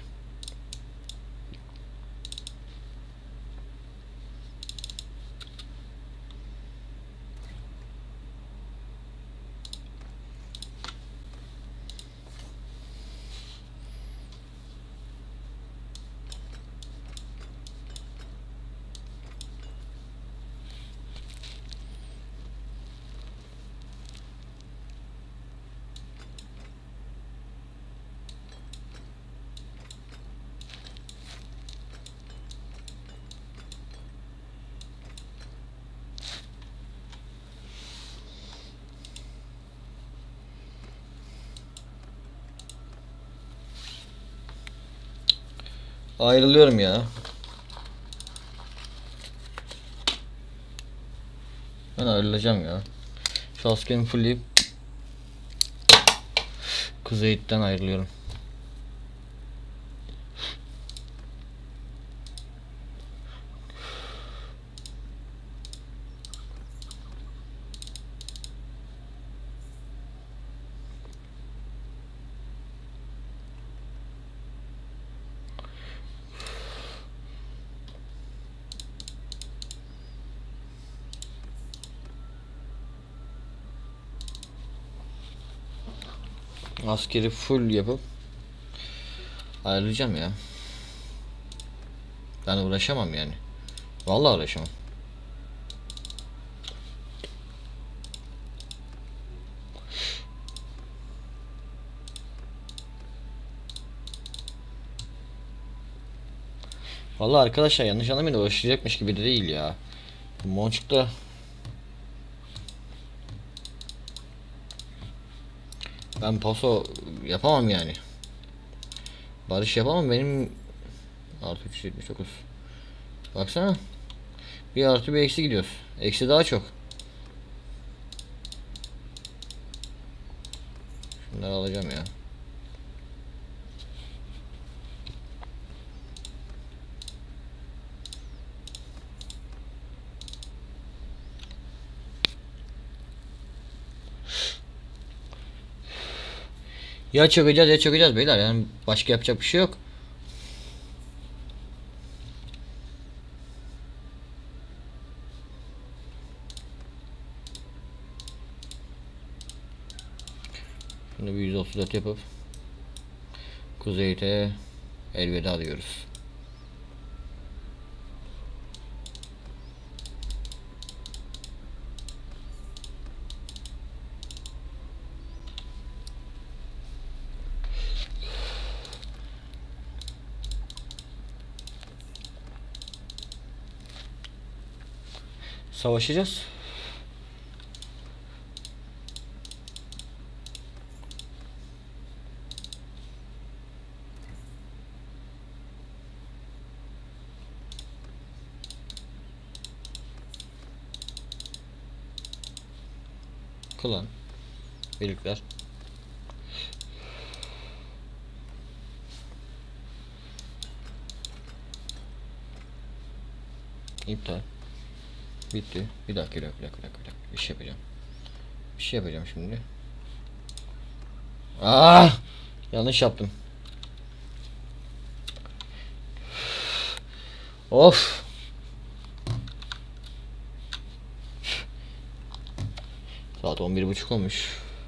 Ayrılıyorum ya. Ben ayrılacağım ya. Şu askerimi fullleyip Kuzeyit'ten ayrılıyorum. Askeri full yapıp ayrılacağım ya. Ben uğraşamam yani. Vallahi uğraşamam. Vallahi arkadaşlar yanlış anlamayın, uğraşacakmış gibi de değil ya. Monçuk'ta ben paso yapamam yani. Barış yapamam, benim artı üç yüz yetmiş dokuz. Baksana. Bir artı bir eksi gidiyoruz. Eksi daha çok. Şunları alacağım ya. Ya çökeceğiz ya çökeceğiz beyler, yani başka yapacak bir şey yok. Şimdi bir yüz otuz dört yapıp Kuzey'de elveda diyoruz. Savaşacağız. Klan birlikler. İptal. Bitti. Bir dakika, bir dakika, bir dakika, bir dakika. Bir şey yapacağım. Bir şey yapacağım şimdi. Ah! Yanlış yaptım. Of. Saat on bir buçuk olmuş.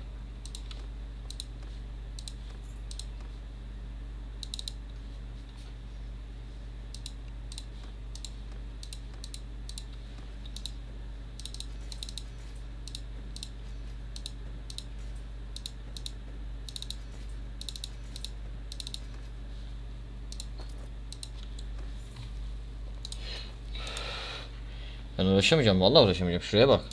Ben uğraşamayacağım, vallahi uğraşamayacağım. Şuraya bak.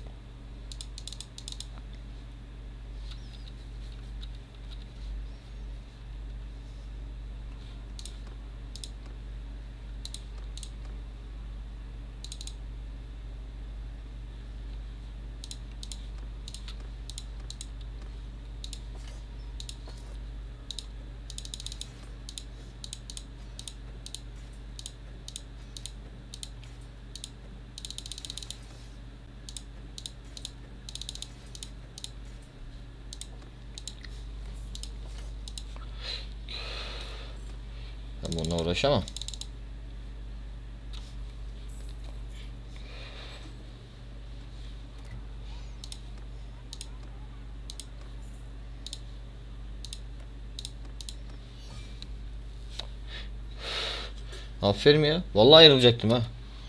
Ben bununla uğraşamam. Aferin ya. Vallahi ayrılacaktım ha.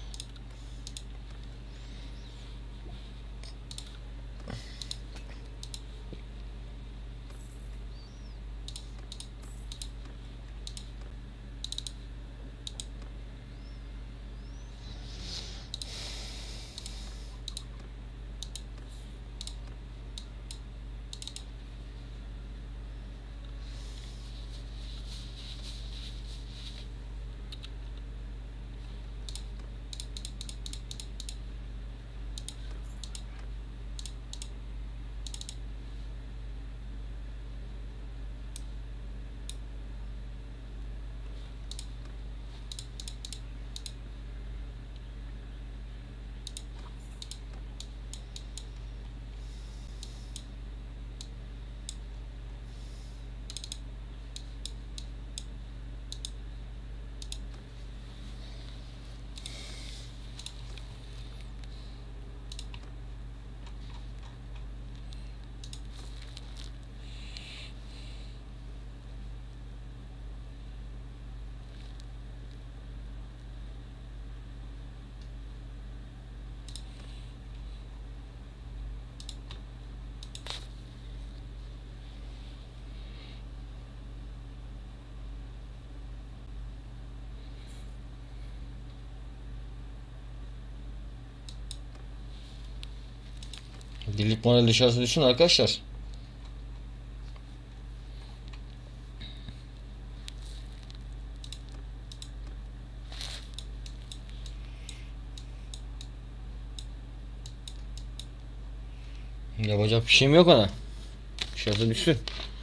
Birlik moral dışarısı düşsün arkadaşlar. Yapacak bir şeyim yok ona. Dışarısı düşsün.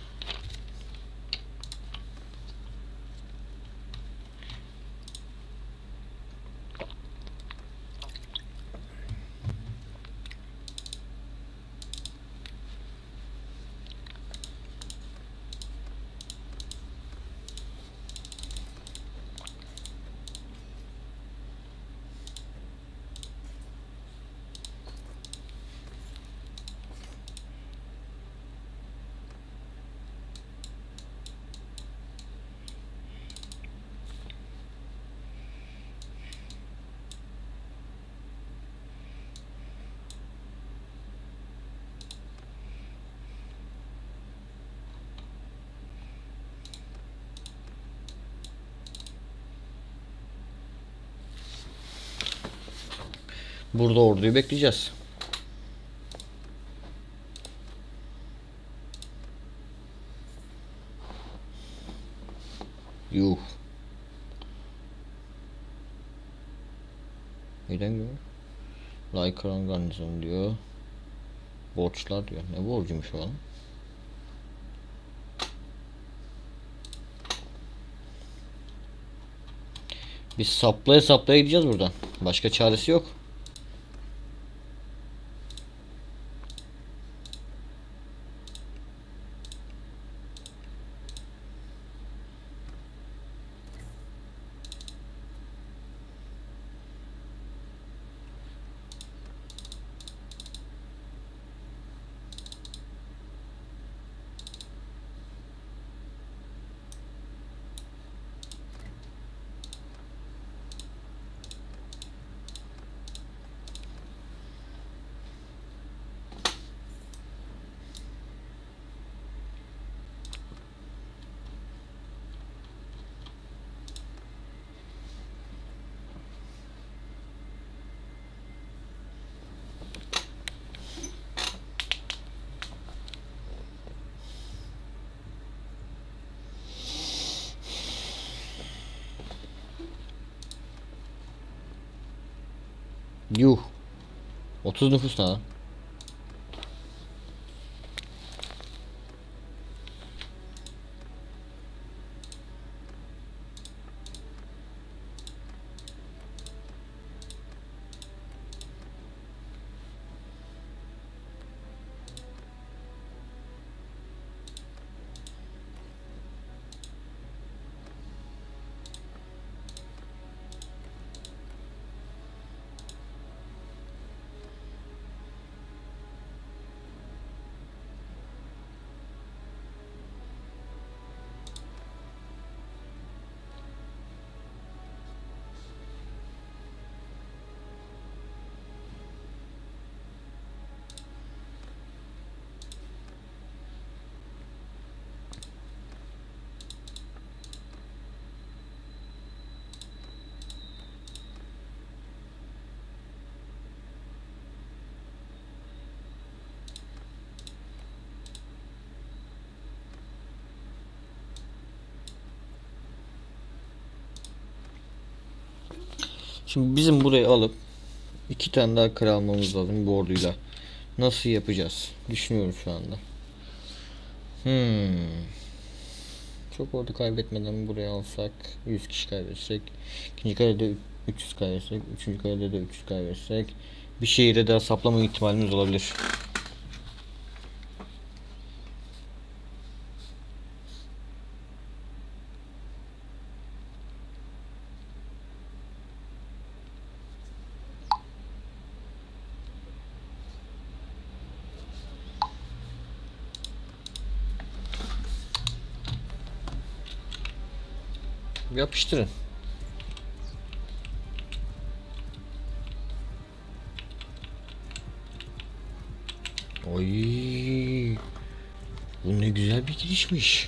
Burada orduyu bekleyeceğiz. Yuh. Neden diyor? Lycaon Garnizon diyor. Borçlar diyor. Ne borcumuş o? Biz saplaya saplaya gideceğiz buradan. Başka çaresi yok. Yuh. otuz nüfus ne lan? Şimdi bizim burayı alıp iki tane daha kare almamız lazım bu orduyla. Nasıl yapacağız? Düşünüyorum şu anda. Hmm. Çok ordu kaybetmeden buraya alsak yüz kişi kaybetsek, ikinci karede üç yüz kaybetsek, üçüncü karede de üç yüz kaybetsek bir şehire daha saplama ihtimalimiz olabilir. Yapıştırın. Oy. Bu ne güzel bir girişmiş.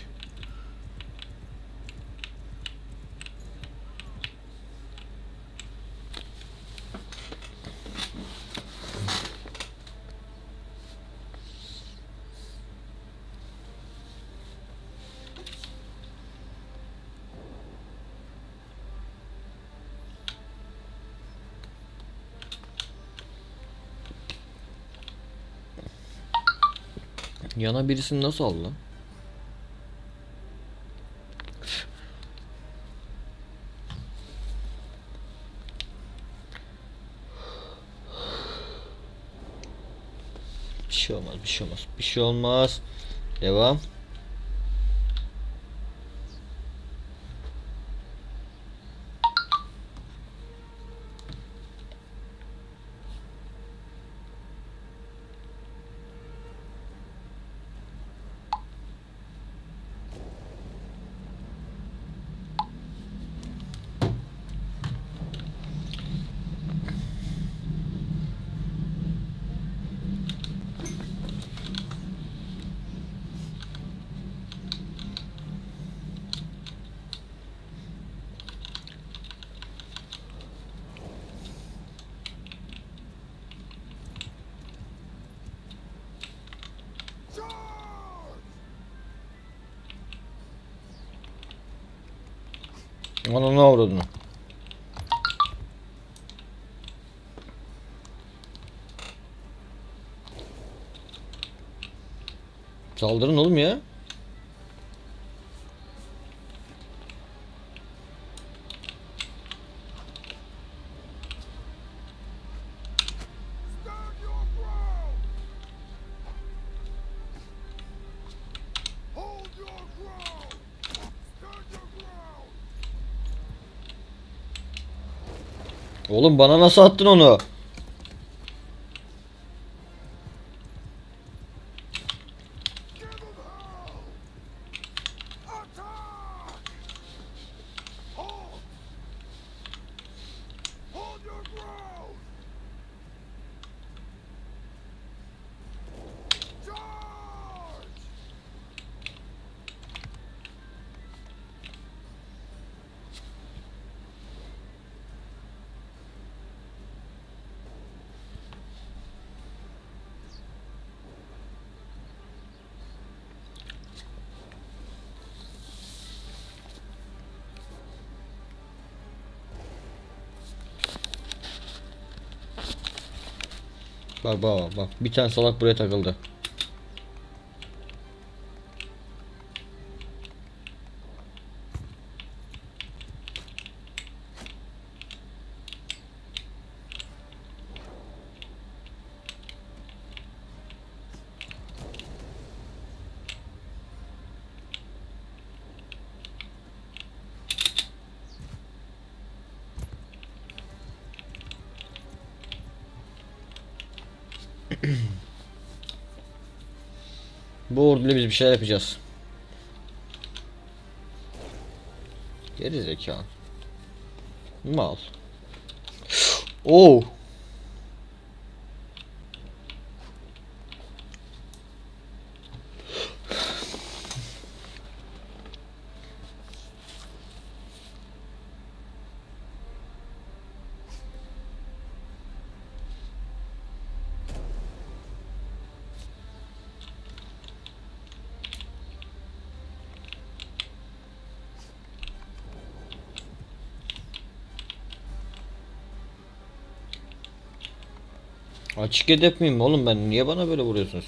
Yana birisini nasıl aldı lan? Bir şey olmaz, bir şey olmaz, bir şey olmaz. Devam. Ananı avradını. Saldırın oğlum ya. Oğlum bana nasıl attın onu? Bak bak bak bak. Bir tane salak buraya takıldı. Bu orduyla biz bir şeyler yapacağız. Geri zekalı. Mal. Oo. Açık hedef miyim oğlum ben? Niye bana böyle vuruyorsunuz?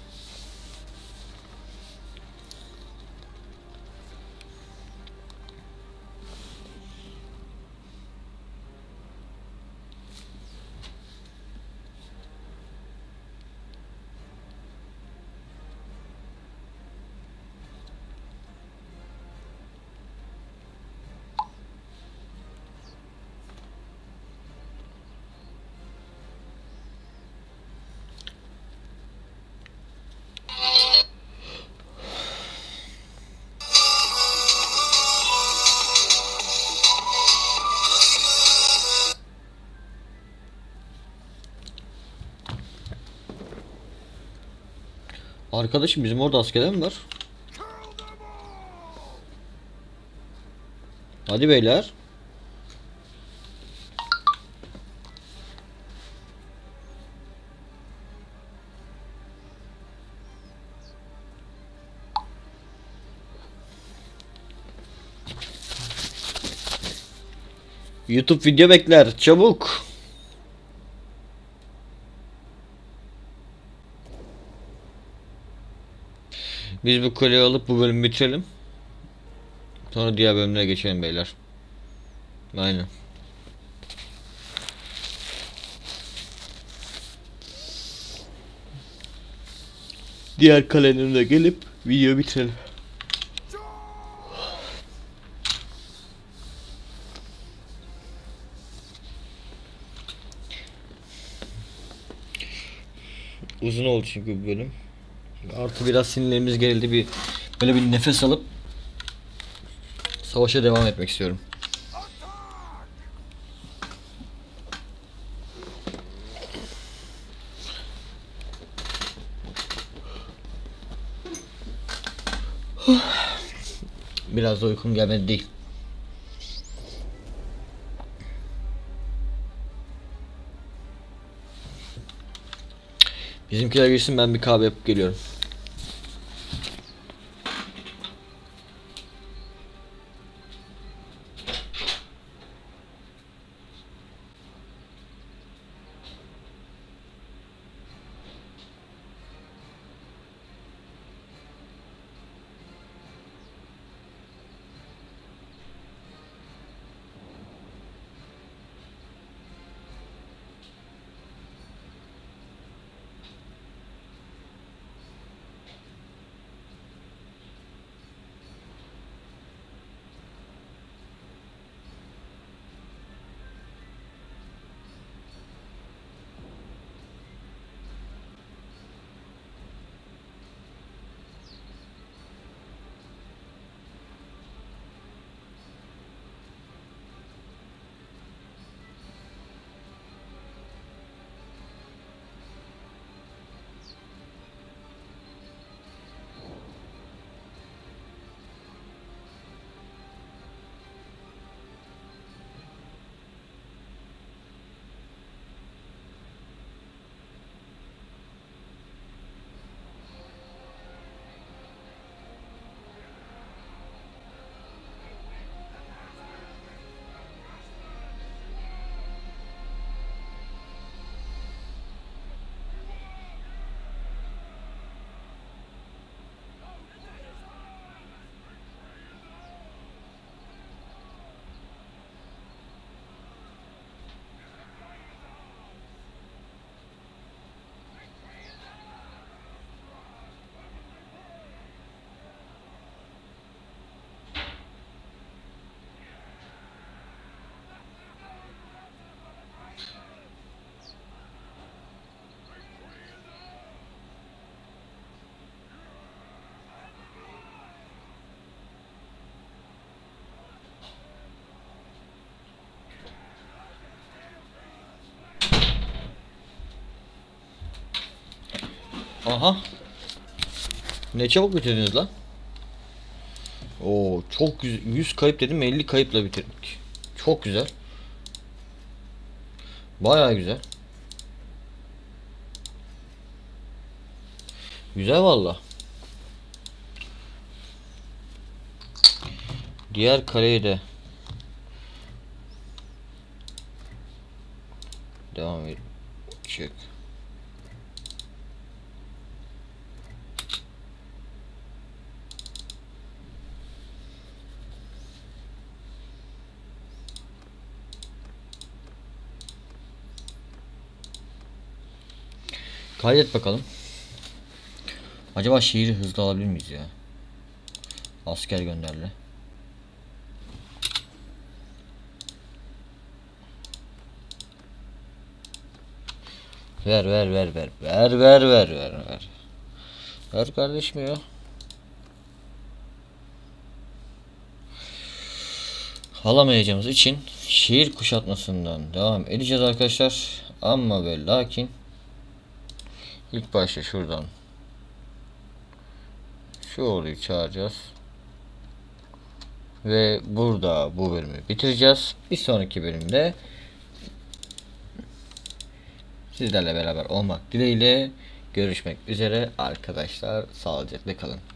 Arkadaşım bizim orada askerler mi var? Hadi beyler. YouTube video bekler. Çabuk. Biz bu kuleyi alıp bu bölümü bitirelim. Sonra diğer bölümlere geçelim beyler. Aynen. Diğer kalenin önüne gelip video bitirelim. Uzun oldu çünkü bu bölüm. Artı biraz sinirlerimiz gerildi, bir böyle bir nefes alıp savaşa devam etmek istiyorum. Biraz da uykum gelmedi değil. Bizimkiler girsin, ben bir kahve yapıp geliyorum. Aha. Ne çabuk bitirdiniz lan. Oo çok güzel. yüz kayıp dedim, elli kayıpla bitirdik. Çok güzel. Bayağı güzel. Güzel valla. Diğer kareyi de devam et. Çık. Kaydet bakalım. Acaba şehri hızlı alabilir miyiz ya? Asker gönderle. Ver ver ver ver. Ver ver ver ver ver. Ver kardeşim ya. Alamayacağımız için şehir kuşatmasından devam edeceğiz arkadaşlar. Ama ve lakin ilk başta şuradan şu orayı çağıracağız. Ve burada bu bölümü bitireceğiz. Bir sonraki bölümde sizlerle beraber olmak dileğiyle görüşmek üzere arkadaşlar. Sağlıcakla kalın.